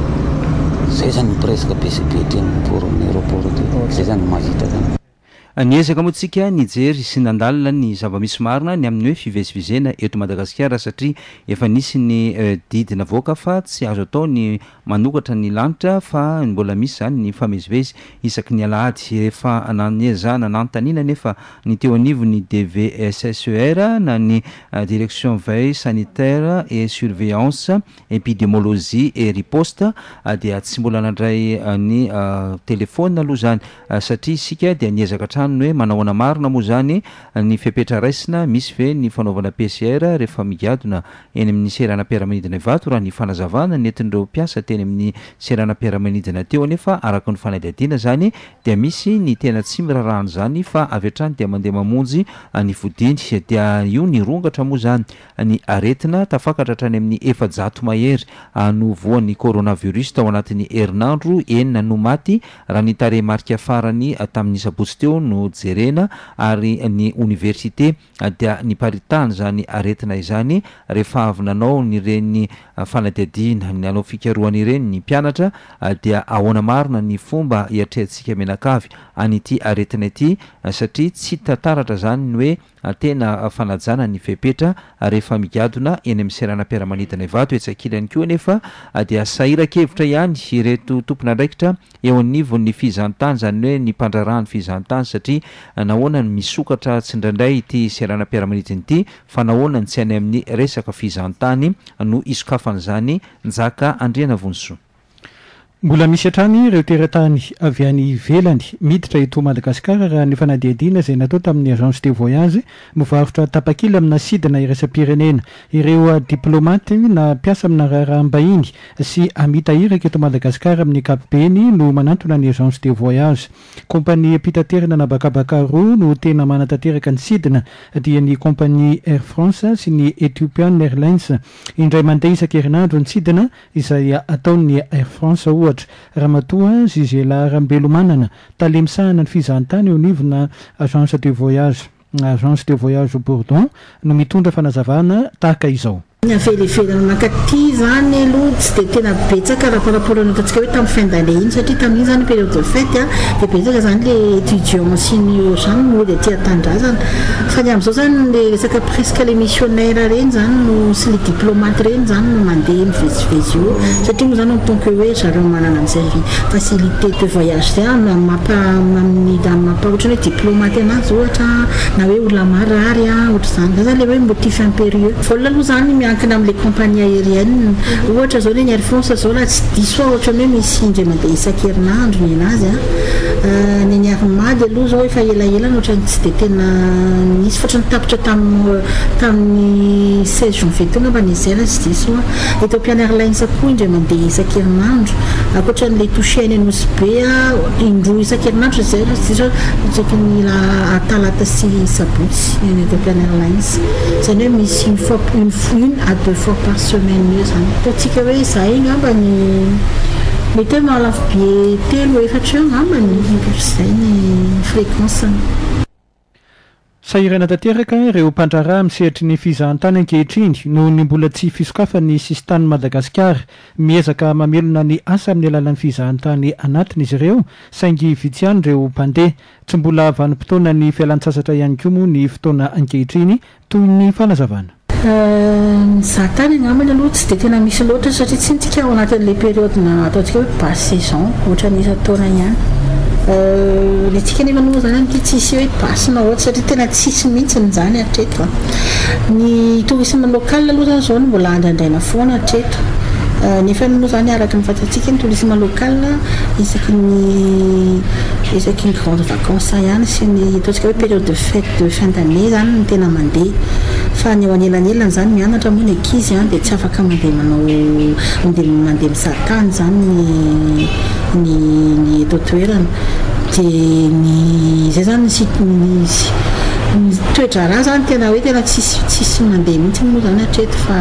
zay zany presque be sy be teny pour ny aéroport ty zay zany mahita zany niezaka moa tsika nijery sy nandalina ny zava-misy marina ny amin'ny hoe fivezivizena eto Madagasikara satria efa nisy ny didina voaka fa tsy azo atao ny manokatra ny lanitra fa mbola misy zany ny famezivezy isaky ny alahady efa naniezana nanontaniana nefa ny teo anivo ny D V S S E R na ny direction veille sanitaire et surveillance épidémiologie et riposte dia tsy mbola nandray ny telefona aloha zany satria isika dia niezaka trano hoe manahoana marina moa zany ny fepetra raisina misy ve ny fanaovana P C R rehefa migadona eny amin'ny seranam-piaramanidina vato raha ny fanazavana nentin'ireo mpiasa teny amin'ny seranam-piaramanidina teo nefa araka ny fanadihadiana zany dia misy ny tena tsy mirarahana zany fa avy hatrany dia mandeha mamonjy ny vodiny dia io ny rongatra moa zany ny aretina tafakatra hatrany amin'ny efajato mahery no voan'ny coronavirus tao anatin'ny herinandro enina no maty raha ny tarehimarika farany tamin'ny sabotsy teo no jerena ary ny université dia ny paritany zany aretina izany rehefa avy nanao ny reny fanadihadiana ny anao fikaroana ireny ny mpianatra dia ahoana marina ny fomba hiatrehantsika menakavy anyity aretina ity satria tsy tantaratra zany ny hoe tena fanajana ny fepetra rehefa migadona eny amin'ny seranam-piaramanidina vato etsakilany koa nefa dia sahira-kevitra ihany ireto tompona andraikitra eo anivon'ny fizantany zany hoe ny mpandrarahany fizantany satria nahoana ny misokatra tsindraindray ity seranam-piaramanidina ity fa nahoana ny tsy any amin'ny resaka fizantany no isokafan'izany njaka Andriana Vonsoa. Mbola misy hatrany ireo teratany avy any ivelany miditra eto Madagasikara raha ny fanadihadiana izay natao tamin'ny agence de voyage mivarotra tapakila amina sidina iraisam-pirenena ireo diplomate na mpiasa amina raharaham-bahiny sy amitahiraka eto Madagasikara amin'ny kapibeny no manantona ny agence de voyage. Kompania mpitaterana na bakabaka roa no tena manatanteraka ny sidina dia ny kompania Air France sy ny Ethiopian Airlines. Indray mandeha isan-kerinandro ny sidina izay ataon'ny Air France ohatra Ramatoa Zizela Rambelomanana talemisahana ny fizantany eo anivona agence de voyage agence de voyage Bourdon no mitondra fanazavana tahaka izao. Ny avelivelana mankaty zany aloha tsy dia tena betsaka raha paraport ataontsika hoe tamin'ny fin d'année iny satria tamin'iny zany période de fête a dia betsaka zany le étudiant sy ny zany no dia tia tandrazana fa ny amin'izao zany le resaka presque les missionnaires reny zany no sy le diplomate reny zany no mandeha mivezivezy io satria moa zany en tant que hoe zareo manana an'izay facilité de voyage zay mampa amin'ny mampa ohatra hoe diplomate anazy ohatra na hoe olona marary a ohatra zany zany le hoe motif impérieux vola aloha zany miankina amin'le compagnie aérienne ohatra zao ny Air France zao laha tsy diso ohatra hoe misy indray mandeha isan-kerinandro ny anazy a ny Armady aloha zao efa elaela ohatra tsy dia tena misy foatra ny tapitra tamin'ny tamin'ny seize janvier teo ngamba nizaira tsy diso a Ethiopian Airlines koa indray mandeha isan-kerinandro akoatra n'le touché any anosy be a indroa isan-kerinandro zay tsy diso itsaky ny talata sy sabotsy ny Ethiopian Airlines zany hoe misy une fois une à deux fois par semaine io zany taontsika hoe zay ngambany mety hoe mahalafo be telo efatra eo ngambany zay ny fréquence. sahirana tanteraka ireo mpandraraha misehitry ny fizahantany ankehitriny noho ny mbola tsy fisokafany sistany Madagasikara miezaka mamelona ny asa amin'ny alalan'ny fizahantany anatiny izy ireo saingy vitsy ihany ireo mpandeha tsy mbola vanim-potoana ny fialan-tsasatra ihany koa moa ny fotoana ankehitriny toy ny fanazavana. Zatany angambany aloha tsy dia tena misy loatra satria tsy ntsika ao anatin'ilay période na ataontsika hoe basse saison ohatra ny isa-taona ihany. Ny tsika nefa noa zany anty tsisy hoe basina ohatra satria tena tsisy mihitsy zany hatreto. Ny tourisme local aloha zany zao no mbola andrandraina foana hatreto. Nefa noa zany araka ny fantatsika ny tourisme local isaky ny isaky ny grande vacances ihany sy ny ataontsika hoe période de fête de fin d'année zany no tena mandeha. Fa ny ao anelanyelany zany mianatra moa ny ankizy dia tsy afaka mandeha manao mandeha mandeha misahantany zany ny ny ny eto toerana dia ny zay zany ny ny toetra raha zany tena hoe tena tsisy tsisy mandeha mihitsy moa zany hatreto fa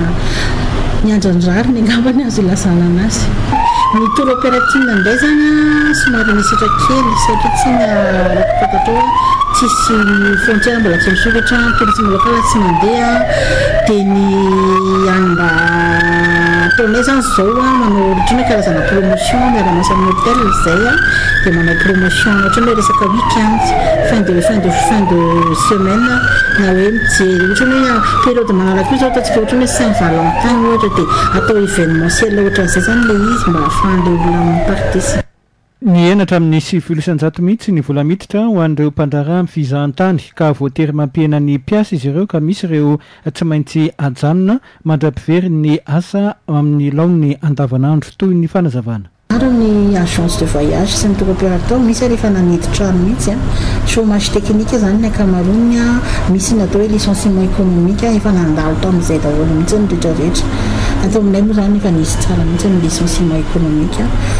ny andrandrary ny angambany azo ilazana anazy. Ny tour opérative ndray zany somary misatra kely satria tsy na fantatro tsisy frontière mbola tsy misokatra tourisme local tsy mandeha dia ny amba taonay zany zao manao ohatrany karazana promotion miara-miasa amin'ny hôtel izay dia manao promotion ohatrany hoe resaka weekend fin de fin de fin de semaine na hoe mijery ohatrany hoe période manaraka io zao ataontsika ohatrany hoe Saint Valentin ohatra dia atao événementiel ohatran'izay zany ilay izy mba ahafahan'ilay olona miparticipe. Ny enatra amin'ny sivifolo isan-jato mihitsy ny vola miditra ho an'ireo mpandraraha amin'ny fizahantany ka voatery mampihena ny mpiasa izy ireo ka misy ireo tsy maintsy ajanona mandrapivery ny asa amin'ny laony andavanandro toy ny fanazavana. Maro ny agence de voyage sy ny tour opérateur misy rehefa naniditra trano mihitsy chômage technique zany ny ankamaroany misy ny atao hoe licenciement économique efa nandalo tao amin'izay daholo mihitsy ny rehetrarehetra. Atao aminay moa zany efa nisy tsara mihitsy ny licenciement économique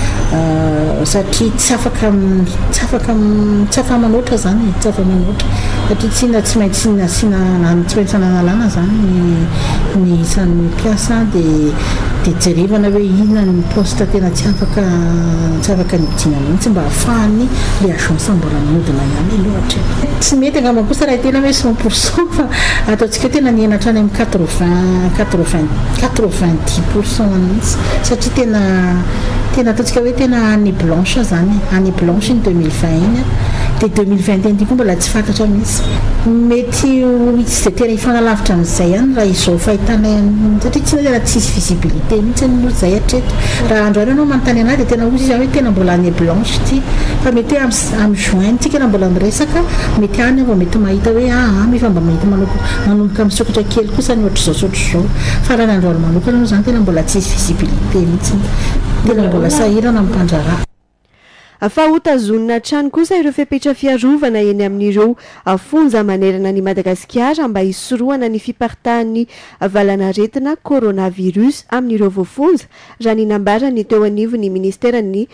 satria tsy afaka tsy afaka tsy afa manoatra zany tsy afa manoatra satria tsy na tsy maintsy na sina tsy maintsy nanalana zany ny ny isan'ny mpiasa dia dia jerevana hoe inona ny poste tena tsy afaka tsy afaka nidina mihitsy mba ahafahany le agence mbola manodina ihany loatra. Tsy mety angamba kosa raha tena hoe cent pour cent fa ataontsika tena nienatra any amin'ny quatre-vingts quatre-vingts quatre-vingt-dix pour cent mihitsy satria tena tena ataontsika hoe tena année blanche zany année blanche ny deux mille vingt iny dia deux mille vingt et un koa mbola tsy fantatra mihitsy mety tsy dia tena ifanalavitra amin'izay ihany raha izao fahitana satria tsy tena tsisy visibilité mihitsy no zay hatreto raha andro any anao manontany anahy dia tena ozy izy hoe tena mbola année blanche ty fa mety hoe amin'ny juin tsika na mbola miresaka mety any vao mety mahita hoe ah efa mba mahita manomboka misokatra kely kosa ny ohatr'izao soatr'izao fa raha andro any manokana moa zany tena mbola tsisy visibilité mihitsy tena mbola sahirana amin'ny mpandraraha. Fa hotazonina trano kosa ireo fepetra fiarovana eny amin'ireo fonja manerana ny Madagasikara mba hisorohana ny fiparitahan'ny valanaretina coronavirus amin'ireo voafonja raha ny nambarany teo anivo ny ministera ny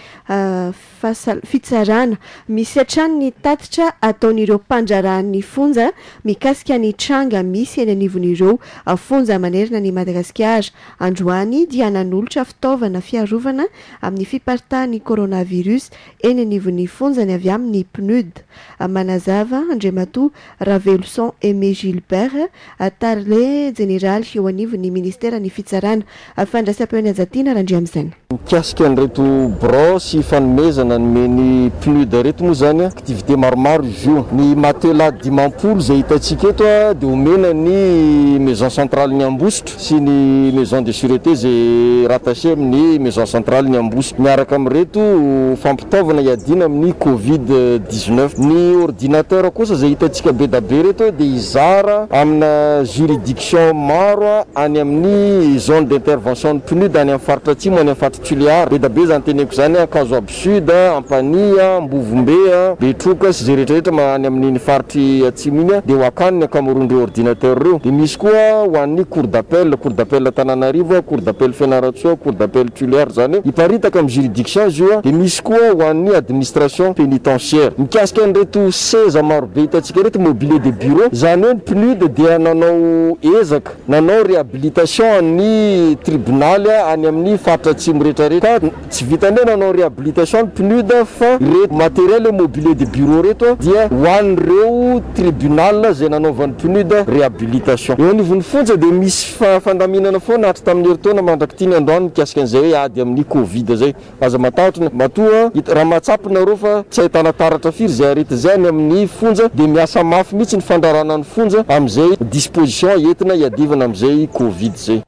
fitsarana misy hatrany ny tatitra ataon'ireo mpandrarahan'ny fonja mikasika ny tranga misy eny anivon'ireo fonja manerana ny Madagasikara. Androany dia nanolotra fitaovana fiarovana amin'ny fiparitahan'ny coronavirus eny anivon'ny fonjany avy amin'ny P N U D. Manazava Andriamatoa Raveloson Aimé Gilbert tarle général eo anivon'ny ministera ny fitsarana fandraisam-peony Ajatina Randria amin'izany. Mikasika an'ireto brosy fanomezana nomeny P N U D reto moa zany activité maromaro izy io. Ny matelas dimampolo izay hitantsika eto dia omena ny maison centrale ny Ambositra sy ny maison de sûreté izay rattaché amin'ny maison centrale ny Ambositra. Miaraka amin'ireto fampitaovana iadina amin'ny covid dix-neuf. Ny ordinateur kosa izay hitantsika be da be reto dia izara amina juridiction maro any amin'ny zone d'intervention ny P N U D any amin'ny faritra atsimo any amin'ny faritra Tuliara. Be da be zany teneko zany Kazoab Sud, Ampania, Mbovombe, Betroka sy zay rehetrarehetra any amin'ny faritry atsimo iny dia ho akaniny akamaroan'ireo ordinateur ireo. Dia misy koa ho an'ny cour d'appel, cour d'appel Tananarivo, cour d'appel Fianaratsoa, cour d'appel Tuliara zany hiparitaka amin'ny juridiction izy io. Dia misy koa ho an'ny amin'ny administration pénitentiaire. Mikasika an'ireto seza marobe hitantsika reto mobilier de bureau, zany hoe ny P N U D dia nanao ezaka nanao réhabilitation ny tribunal any amin'ny faritra atsimo rehetrarehetra, tsy vitany nanao réhabilitation ny P N U D fa reto matériel mobilier de bureau reto dia hoan'ireo tribunal zay nanaovan'ny P N U D réhabilitation. Eo anivon'ny fonja dia misy fandaminana foana hatry tamin'ny herintaona mandrakitiny androany mikasika an'izay hoe ady amin'ny covid zay, aza matahotra matoa raha mahatsapinareo fa tsy ahitana taratra firy zay arety zay any amin'ny fonja dia miasa mafy mihitsy ny fandrarana ny fonja amin'izay disposition entina hiadivana amin'izay covid zay.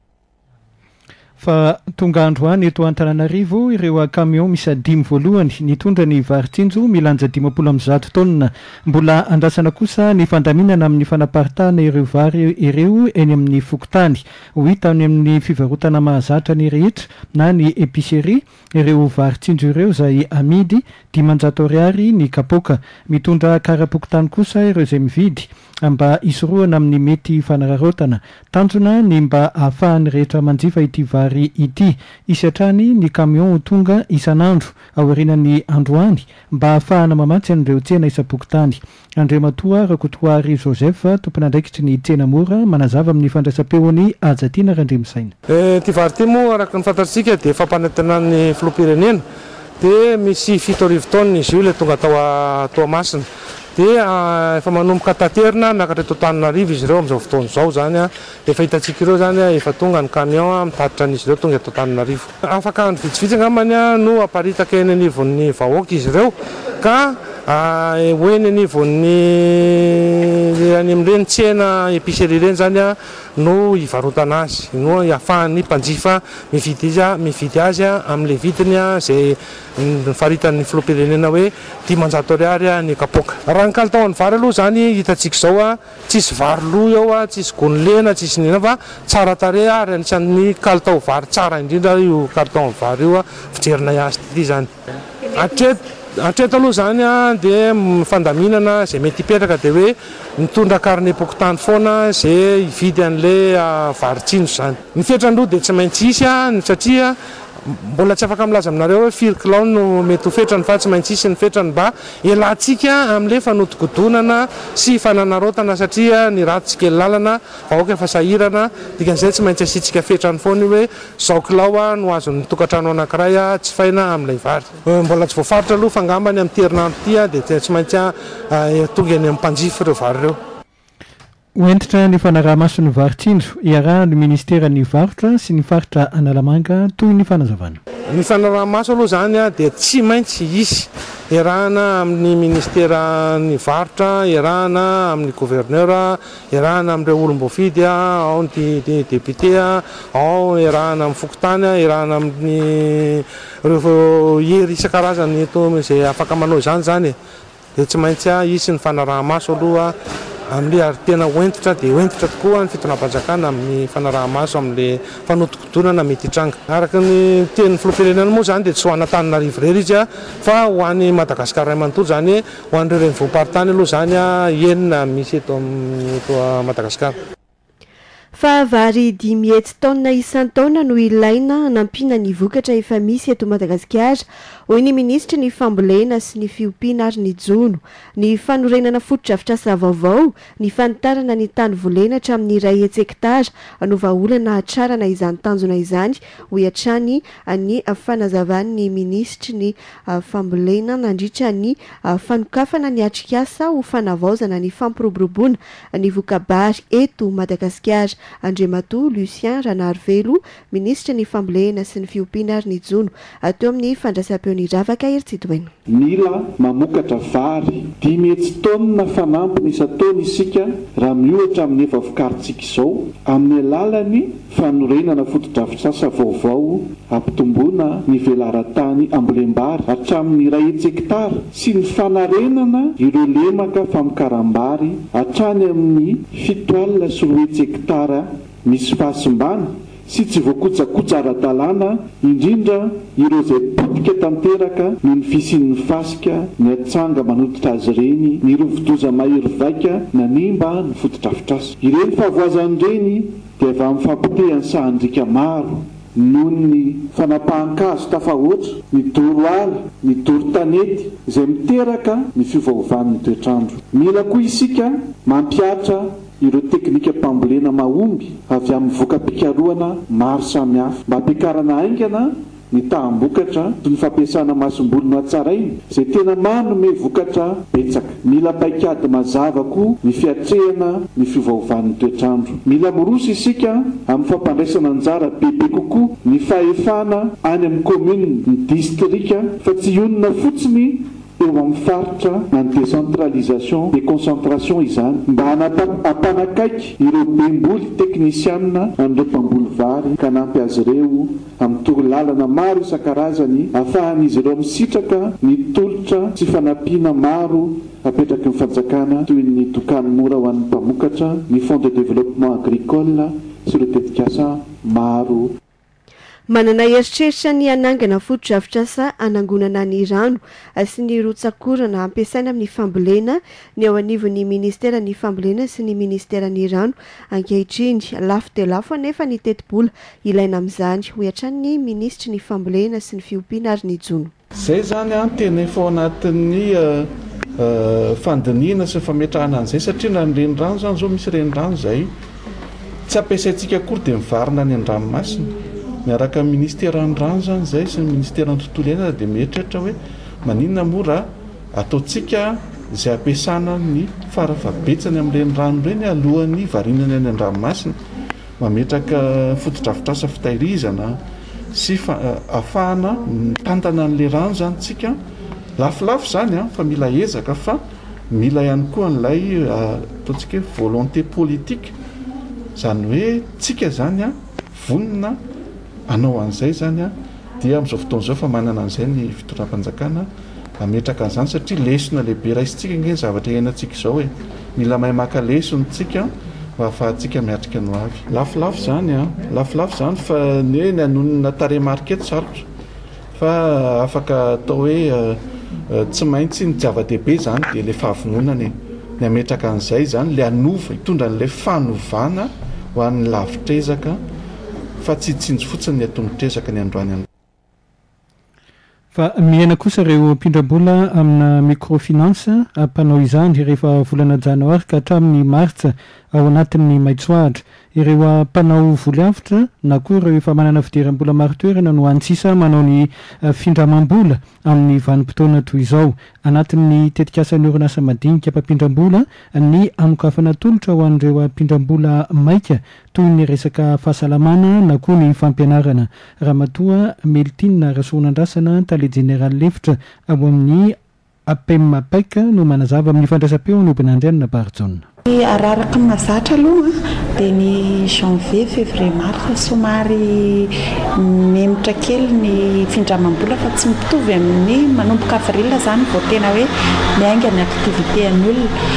Fa tonga andro any eto Antananarivo ireo camion misy dimy voalohany nitondra ny varitsinjo milanja dimampolo amby zato taonina, mbola andrasana kosa ny fandaminana amin'ny fanaparitahana ireo vary ireo eny amin'ny fokotany. Ho hita any amin'ny fivarotana mahazatra ny rehetra na ny épicerie ireo varitsinjo ireo izay amidy dimanjato ariary ny kapoka. Mitondra karapokotany kosa ireo izay mividy mba isoroana amin'ny mety fanararotana, tanjona ny mba ahafahany rehetra manjifa ity vary ity. Isatrany ny camion ho tonga isan'andro aorianany androany mba ahafahana mamatsy an'ireo tsena isapokotany. Andriamatoa Rakotoary Joseph tompona andraikitry ny tsena mora manazava amin'ny fandraisam-peony Ajatina Randrimisaina. Ty vary ty moa araka ny fantatsika dia fampanantenan'ny filoham-pirenena dia misy fito arivo taonina izy io le tonga tao Toamasina. Dia efa manomboka taterina miakatra eto Antananarivo izy ireo amin'izao fotoana izao zany a, efa hitantsika ireo zany a efa tonga ny camion mitatitra an'izy ireo tonga eto Antananarivo. Afaka ny vitsivitsy angambany a no aparitaka eny anivon'ny vahoaka izy ireo ka hoeny anivon'ny any amin'ireny tsena épicerie ireny zany a no hivarotana azy, no ahafahany mpanjifa mividy izy mividy azy amin'ilay vidiny a zay faritan'ny filoham-pirenena hoe dimanjato ariary ny kapoka. Raha ny kalitaon'ny vary aloha zany hitantsika izao a, tsisy vary lo eo a, tsisy gonilena, tsisy nena fa tsara tarehy ary anisan'ny kalitao vary tsara indrindra io kalitaon'ny vary io a, fijerina azy ity zany. Hatreto Hatreto aloha zany a dia fandaminana zay mety hipetraka dia hoe mitondra carnet pokotany foana zay hividy an'ilay varitsinjo zany. Ny fetrany aloha dia tsy maintsy isy a satria mbola tsy afaka milaza aminareo hoe firy kilao no mety ho fetrany fa tsy maintsy isy ny fetrany mba ialatsika amin'ilay fanodikodonana sy fananarotana satria ny ratsika lalana vahoaka efa sahirana, dikan'izay tsy maintsy asitsika fetrany foana hoe zao kilao a no azon'ny tokantrano anankiray a tsy faina amin'ilay vary. Mbola tsy voafaritra aloha fangambany amin'ny terinandro ity a dia tsy maintsy tonga any amin'ny mpanjifa ireo vary ireo. Hoentitra ny fanaraha-maso ny varitsinjo iarahana ny ministera ny varotra sy ny faritra Analamanga toy ny fanazavana. Ny fanaraha-maso aloha zany a dia tsy maintsy isy iarahana amin'ny ministera ny varotra, iarahana amin'ny gouverneur, iarahana amin'ireo olom-boafidy, ao ny député, ao iarahana amin'ny fokotany, iarahana amin'ny ireo hery isan-karazany eto izay afaka manao izany zany. Dia tsy maintsy isy ny fanaraha-maso aloha amin'ilay ary tena hoentitra dia hoentitra tokoa ny fitonam-panjakana amin'ny fanaraha-maso amin'ilay fanodikodonana mety hitranga. Araka ny tenin'ny filoham-pirenena moa zany dia tsy ho an'ny Antananarivo irery izy a fa ho an'ny Madagasikara iray manontolo zany ho an'ireo renivohim-paritany aloha zany a enina misy eto eto Madagasikara. Fa vary dimy hetsy taonina isan-taona no ilaina hanampina ny vokatra efa misy eto Madagasikara, hoy ny ministra ny fambolena sy ny fiompiana ary ny jono. Ny fanorenana foto-drafitrasa vaovao, ny fanitarana ny tany volena hatramin'ny iray hetsy hektara no vahaolana hatrarana izany tanjona izany, hoy hatrany ny fanazavany ministra ny fambolena nandritra ny fanokafana ny atrikasa ho fanavaozana ny fampiroboroboana ny vokabary eto Madagasikara. Andriamatoa Lucien Ranarivelo, ministra ny fambolena sy ny fiompiana ary ny jono, ateo amin'ny fandraisam-peony Ravaka Eritsitoena. Mila mamokatra vary dimy hetsy taonina fanampiny isan-taona isika raha miohatra amin'ny efa vokarintsika izao amin'ny alalany fanorenana foto-drafitrasa vaovao ampitomboana ny velaran-tany ambolem-bary hatramin'ny iray hetsy hektara sy ny fanarenana ireo lemaka famokaram-bary hatrany amin'ny fito alina sy roa hetsy hektara misy fahasimbana sy tsy voakojakoja ara-dalàna indrindra ireo izay potika tanteraka noho ny fisian'ny fasika ny atsanga manoditra azy ireny ny rovo-doza mahery vaika nanimba ny foto-drafitrasa. Ireny fahavoazan'ireny dia efa mifampitehany sahandrika maro noho ny fanapahan-kazo tafahoatra ny doroala ny doro-tanety izay miteraka ny fiovaovan'ny toetrandro. Mila koa isika mampiatra ireo teknika mpambolena mahomby avy amin'ny voka-pikaroana maro samihafa mba hampiakarana aingana ny tahambokatra toy ny fampiasana masom-bolo no hatsaraina izay tena manome vokatra betsaka. Mila paikady mazava koa ny fiatrehana ny fiovaovan'ny toetrandro. Mila moroso isika amin'ny fampandraisana anjara bebe kokoa ny fahefana any amin'ny komune ny distrika fa tsy onona fotsiny eo amin'ny faritra na ny décentralisation et concentration izany mba hampanakaiky ireo bemboly teknisianina an'ireo mpamboly vary ka nampy azy ireo amin'ny torolalana maro isan-karazany ahafahan'izy ireo misitraka ny tolotra sy fanampiana maro apetraky ny fanjakana toy ny tokany mora ho an'ny mpamokatra ny fond de développement agricole sy ireo tetikasa maro. Manana eritreritra ny anangana foto-drafitrasa anangonana ny rano sy ny rotsakorana ampiasaina amin'ny fambolena ny ao anivon'ny ministera ny fambolena sy ny ministera ny rano ankehitriny lafo de lafo anefa ny teti-bola ilaina amin'izany ho iatran'ny ministry ny fambolena sy ny fiompiana ary ny jono. Zay zany a tena efa anatin'ny fandiniana sy fametrahana an'izay satria na ny renirano zany zao misy renirano zay tsy ampiasaintsika akory dia mivarina ny an-dranomasina. Miaraka amin'ny ministera ny rano zany zay sy ny ministera ny tontolo iainana dia mieritreritra hoe maninona mora ataontsika izay ampiasana ny farafabetsany amin'ireny rano ireny alohan'ny varinana any an-dranomasina, mametraka foto-drafitrasa fitahirizana sy ahafahana mitantana an'ilay rano zany tsika lafolafo zany a fa mila ezaka fa mila ihany koa n'ilay ataontsika hoe volonté politique zany hoe tsika zany a vonina anao an'izay zany a dia amin'izao fotoan'izao fa manana an'izay ny fitondram-panjakana ametraka an'izany satria lesona lehibe raisitsika nge ny zavatra iainantsika izao hoe mila mahay maka lesony tsika mba ahafahantsika miatrika no avy. Lafolafo zany a lafolafo zany fa ny hoe ny anonona tarehimarika eto sarotra fa afaka atao hoe tsy maintsy ny zava-dehibe zany dia ilay fahavononana ny ametraka an'izay zany ilay anova hitondra n'ilay fanovana ho an'ny lavitrezaka fa tsy tsinjo fotsiny ny atongotrezaka ny androany any. Fa miaina kosa ireo mpindram-bola amina microfinance ampanao izany rehefa volana janoary ka hatramin'ny martsa ao anatin'ny maitsoahatra. Ireo mpanao volyavitra na koa ireo efa manana fidiram-bola maro toerana no antsisa manao ny findramam-bola amin'ny vanim-potoana toy izao. Anatin'ny tetikasan'ny orinasa madinika mpampindram-bola ny amokafana tolotra ho an'ireo mpindram-bola maika toy ny resaka fahasalamana na koa ny fampianarana. Ramatoa Meltina Rasoanandrasana tale general lefitra ao amin'ny apem paika no manazava amin'ny fandraisam-peo ny obin'andrianina Barjona. Araraka mazatra aloha dia ny janvier février mars somary memitra kely ny findramam-bola fa tsy mitovy amin'ny manomboka avril zany vao tena hoe miainga ny aktivité any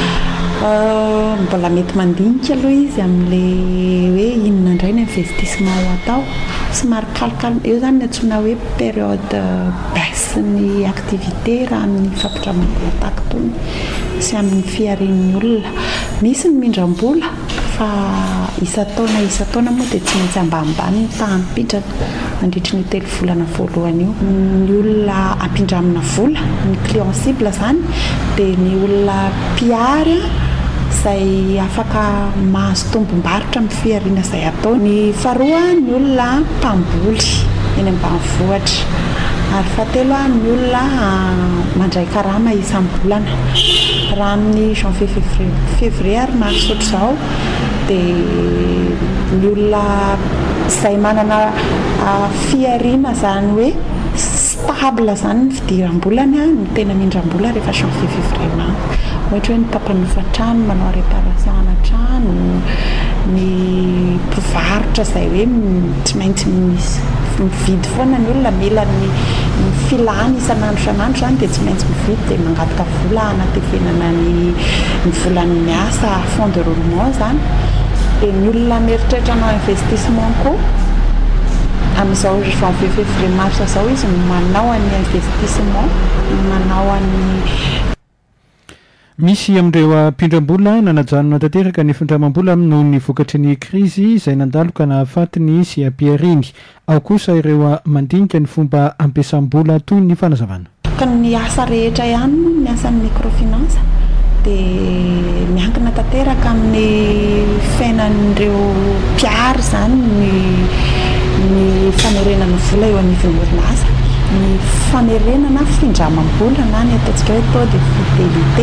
olona. Mbola mety mandinika aloha izy amin'ilay hoe inona indray ny investissement ho atao somary calcalme eo zany ny antsoina hoe période baisse ny activité raha amin'ny fampindramam-bola tahaka itony sy amin'ny fiarian'ny olona. Misy ny mindram-bola fa isa-taona isa-taona moa dia tsy maintsy ambanimbany ny tahampindrana mandritry ny telo volana voalohany io. Ny olona ampindramina vola ny client cible zany dia ny olona mpiary izay afaka mahazo tombom-barotra amin'ny fiariana izay atao. Ny faharoa ny olona mpamboly eny ambanivohitra ary fahatelo ny olona mandray karama isam-bolana. Raha amin'ny janvier février ary mars ohatr'izao dia ny olona izay manana fiariana zany hoe stable zany ny fidiram-bolana ny tena mindram-bola rehefa janvier février mars. Ohatra hoe ny mpamanofa trano manao réparation trano, ny mpivarotra izay hoe tsy maintsy misy mividy foana ny olona mila ny filany isan'andro isan'andro zany dia tsy maintsy mividy dia mangataka vola anatefenana ny ny volan'ny miasa fond de roulement zany. Dia ny olona mieritreritra anao investissement koa amin'izao janvier février mars izao izy manao an'ny investissement manao an'ny misy amin'ireo mpindram-bola nanajanona tanteraka ny findramam-bola noho ny vokatry ny krizy izay nandalo ka nahafatiny sy ampiariny ao kosa ireo mandinika ny fomba ampiasam-bola toy ny fanazavana ka ny asa rehetra ihany ny asan'ny microfinance dia miankina tanteraka amin'ny fiainan'ireo mpiary zany ny ny famerenana vola eo anivon'ny orinasa ny famerenana findramam-bola na ny ataontsika hoe taux de fidélité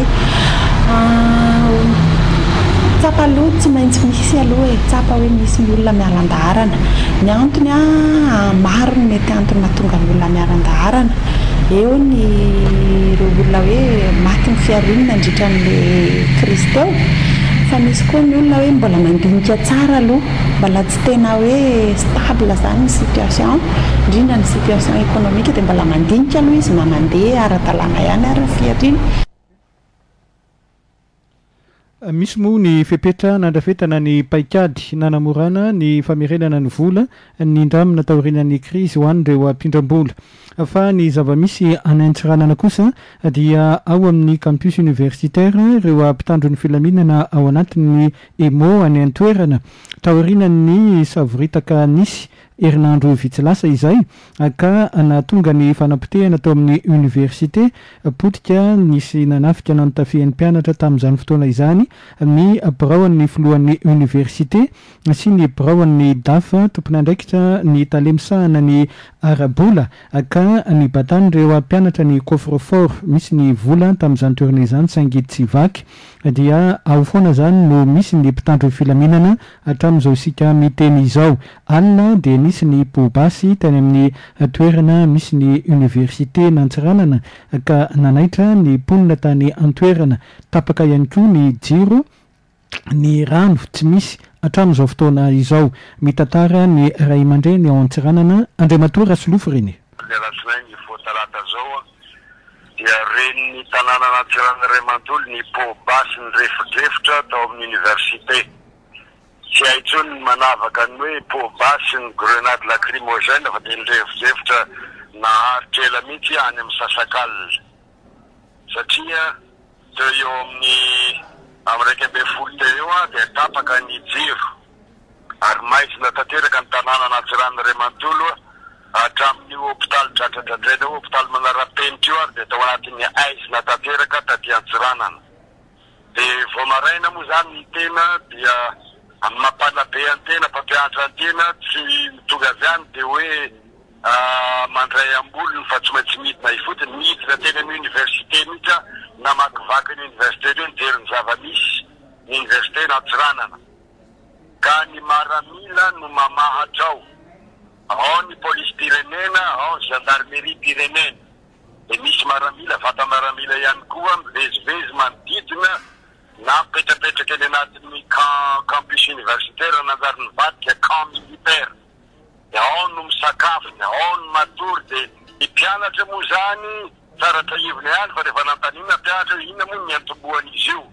tsapa aloha tsy maintsy misy aloha e tsapa hoe misy ny olona mialan-daharana ny antony a maro ny mety antony mahatonga ny olona mialan-daharana eo ny ireo olona hoe maty ny fiarinana andritra n'le krizy teo fa misy koa ny olona hoe mbola mandinika tsara aloha mbola tsy tena hoe stable zany ny situation indrindra ny situation économique dia mbola mandinika aloha izy na mandeha ara-dalàna ihany ary fiarina misy moa ny fepetra nandrafetana ny paikady nanamorana ny famerenana ny vola ny ndramina taorinan'ny krizy ho an'ireo mpindram-bola fa ny zava-misy anaintsiranana kosa dia ao amin'ny campus universitaire ireo mpitandro ny filaminana ao anatin'ny emo any antoerana taorinan'ny savoritaka nisy herinandro vitsilasa izay ka natonga ny fanampitehana tao amin'ny université potika nisy nanafika nanotafian'ny mpianatra tamin'izany fotoana izany ny biraoan'ny filohan'ny université sy ny biraoan'ny dafa tompony andraikitra ny talemisahana ny arabola ka ny batany ireo mpianatra ny coffre-fort misy ny vola tamin'izany toerana izany saingy tsy vaky dia ao foana zany no misy ny mpitandro filaminana hatramin'izao isika miteny izao alina dia nisy ny pobasy tany amin'ny toerana misy ny université nantsiranana ka nanaitra ny mponina tany antoerana tapaka ihany koa ny jiro ny rano tsy misy hatramin'izao fotoana izao mitantara ny ray aman-dreny ao antsiranana Andriamatora Solofo reny dia reny ny tanàna natsirana ray mantolo ny pobasy ny refodrefotra tao amin'ny université tsy hay intsony ny manavaka ny hoe pobasy ny grenade lacrymogène fa dia ny refodrefotra naharitra ela mihitsy any amin'ny sasakalina satria teo eo amin'ny amin'ny raika amby folo teo eo a dia tapaka ny jiro ary maizina tanteraka ny tanàna natsirana ray mantolo hatramin'ny hôpitaly tratratratraina hôpitaly manara-penitra io ary dia tao anatin'ny aizina tanteraka taty antsiranana dia vao maraina moa zany ny tena dia amin'ny mampalabe an-tena mpampianatra an-tena tsy mitonga avy any dia hoe mandray ambolony fa tsy maintsy midina ifotiny midina teny amin'ny université mihitsy namakivaky ny université reo nijery ny zava-misy ny université natsiranana ka ny maramila no mamahatra ao ao ny police pirenena ao ny gendarmerie pirenena dia misy maramila vata maramila ihany koa mivezivezy manodidina na mipetrapetraka eny anatin'ny campus universitaire nanjary ny vadika camp militaire dia ao no misakafony ao no matory dia ny mpianatra moa zany tsaratra ivona ihany fa rehefa nantanina mpianatra inona moa ny antombohan'izy io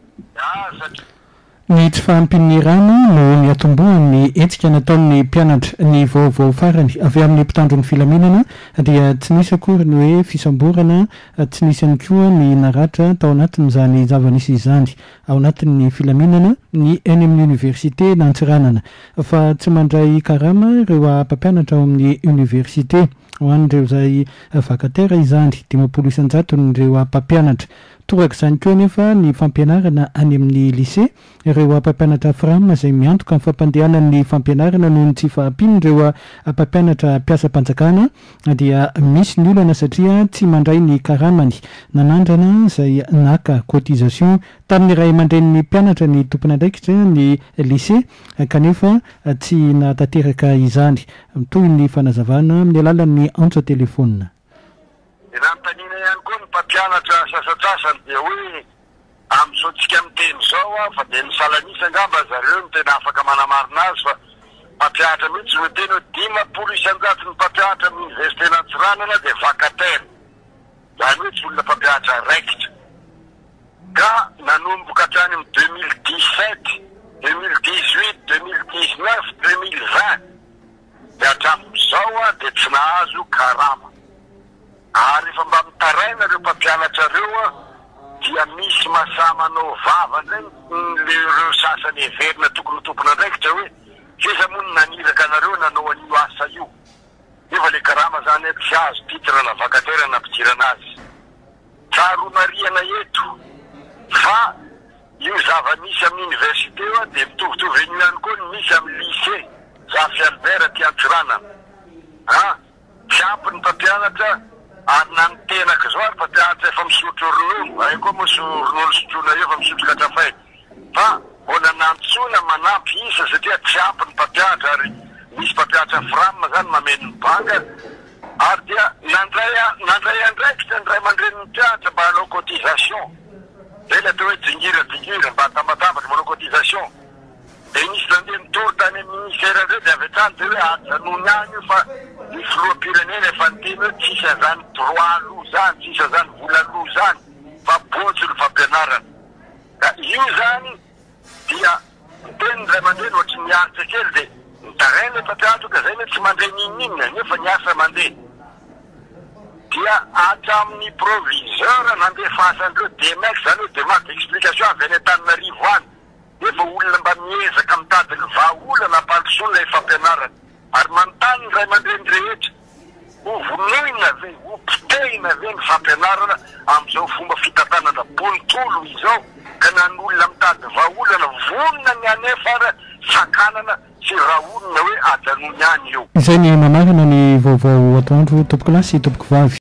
a satria ny tsy fahampin'ny rano no ny atombohan'ny etsika nataon'ny mpianatra ny vaovao farany avy amin'ny mpitandro ny filaminana dia tsy nisy akory ny hoe fisamborana tsy nisy ihany koa ny naratra tao anatin'izany zava-nisy izany ao anatin'ny filaminana ny eny amin'ny université nantsiranana fa tsy mandray karama ireo mpampianatra ao amin'ny université ho an'ireo zay vakatera izany dimapolo isanjato n'ireo mpampianatra toraka izany koa nefa ny fampianarana any amin'ny lycée ireo mpampianatra frama izay miantoka amin'ny fampandehanan'ny fampianarana noho ny tsy fahampian'ireo mpampianatra mpiasa-panjakana dia misy ny olana satria tsy mandray ny karamany nanandrana izay naka cotisation tamin'ny ray aman-dren'ny mpianatra ny tompony andraikitra ny lycée kanefa tsy natanteraka izany toy ny fanazavana amin'ny alalan'ny antso telefona nantanina ihany koa ny mpampianatra sasatsasany dia hoe amin'izao tsika miteny zao a fa dia ny salanisa angamba zareo no tena afaka manamarina azy fa mpampianatra mihitsy no teny hoe dimapolo isanjato ny mpampianatra amin'ny université natsiranana dia vacataire zany hoe tsy olona mpampianatra raikitra ka nanomboka hatrany amin'ny deux mille dix-sept deux mille dix-huit deux mille dix-neuf deux mille vingt dia hatramin'izao a dia tsy nahazo karama ary efa mba mitaraina ireo mpampianatra reo a dia misy masaha manao vava zay lereo sasany everina tokony tompona ndraikitra hoe seza mono naniraka anareo nanao an'io asa io nefa le karama zany tsy azo titre na vacataire nampidirana azy tsaronariana eto fa io zava-misy amin'ny université a dia mitovitovy enio ihany koa ny misy amin'ny lycée Zafy Albert ty Antsiranana a tsy ampy ny mpampianatra ary na nitenaka zao ary mpampianatra efa misotro ronono ay koa moa so ronono sotrona eo efa misotro katrafay fa mbola nantsona manampy isa satria tsy ampy ny mpampianatra ary misy mpampianatra fram zany mameno ny banga ary dia nandray nandray andraikitra ny ray aman-dreny ny mpianatra mba hanao cotisation zay le atao hoe dingira dingira mba hatambatambatra manao cotisation dia nisy nandeha mitory tany amin'ny ministère zay dia avy hatrany dia hoe ajanony any io fa ny filoam-pirenena efa niteny hoe tsisy an'izany droit lo zany tsisy an'izany vola lo zany fa bontsy ny fampianarana ka io zany dia miteny ray aman-dreny ohatry miaritra kely dia nitarainy le mpampianatra ka zay le tsy mandray ninninina nefa ny asa mandeha dia hatramin'ny proviseur nandeha fasan'ireo demex zany hoe demande d'explication avy any Antananarivo any nefa olona mba miezaka mitady ny vahaolana ampandrosoana ilay fampianarana ary manontany ny ray aman-dreny rehetra ho vonoina ve ho potehina ve ny fampianarana amin'izao fomba fitantanana bonitolo izao ka nan'olona mitady vahaolana vonona ny anefara sakanana sy rahonina hoe ajanony any eo izay ny mamarina ny vaovao atoandro tompoko lasy tompoko vavy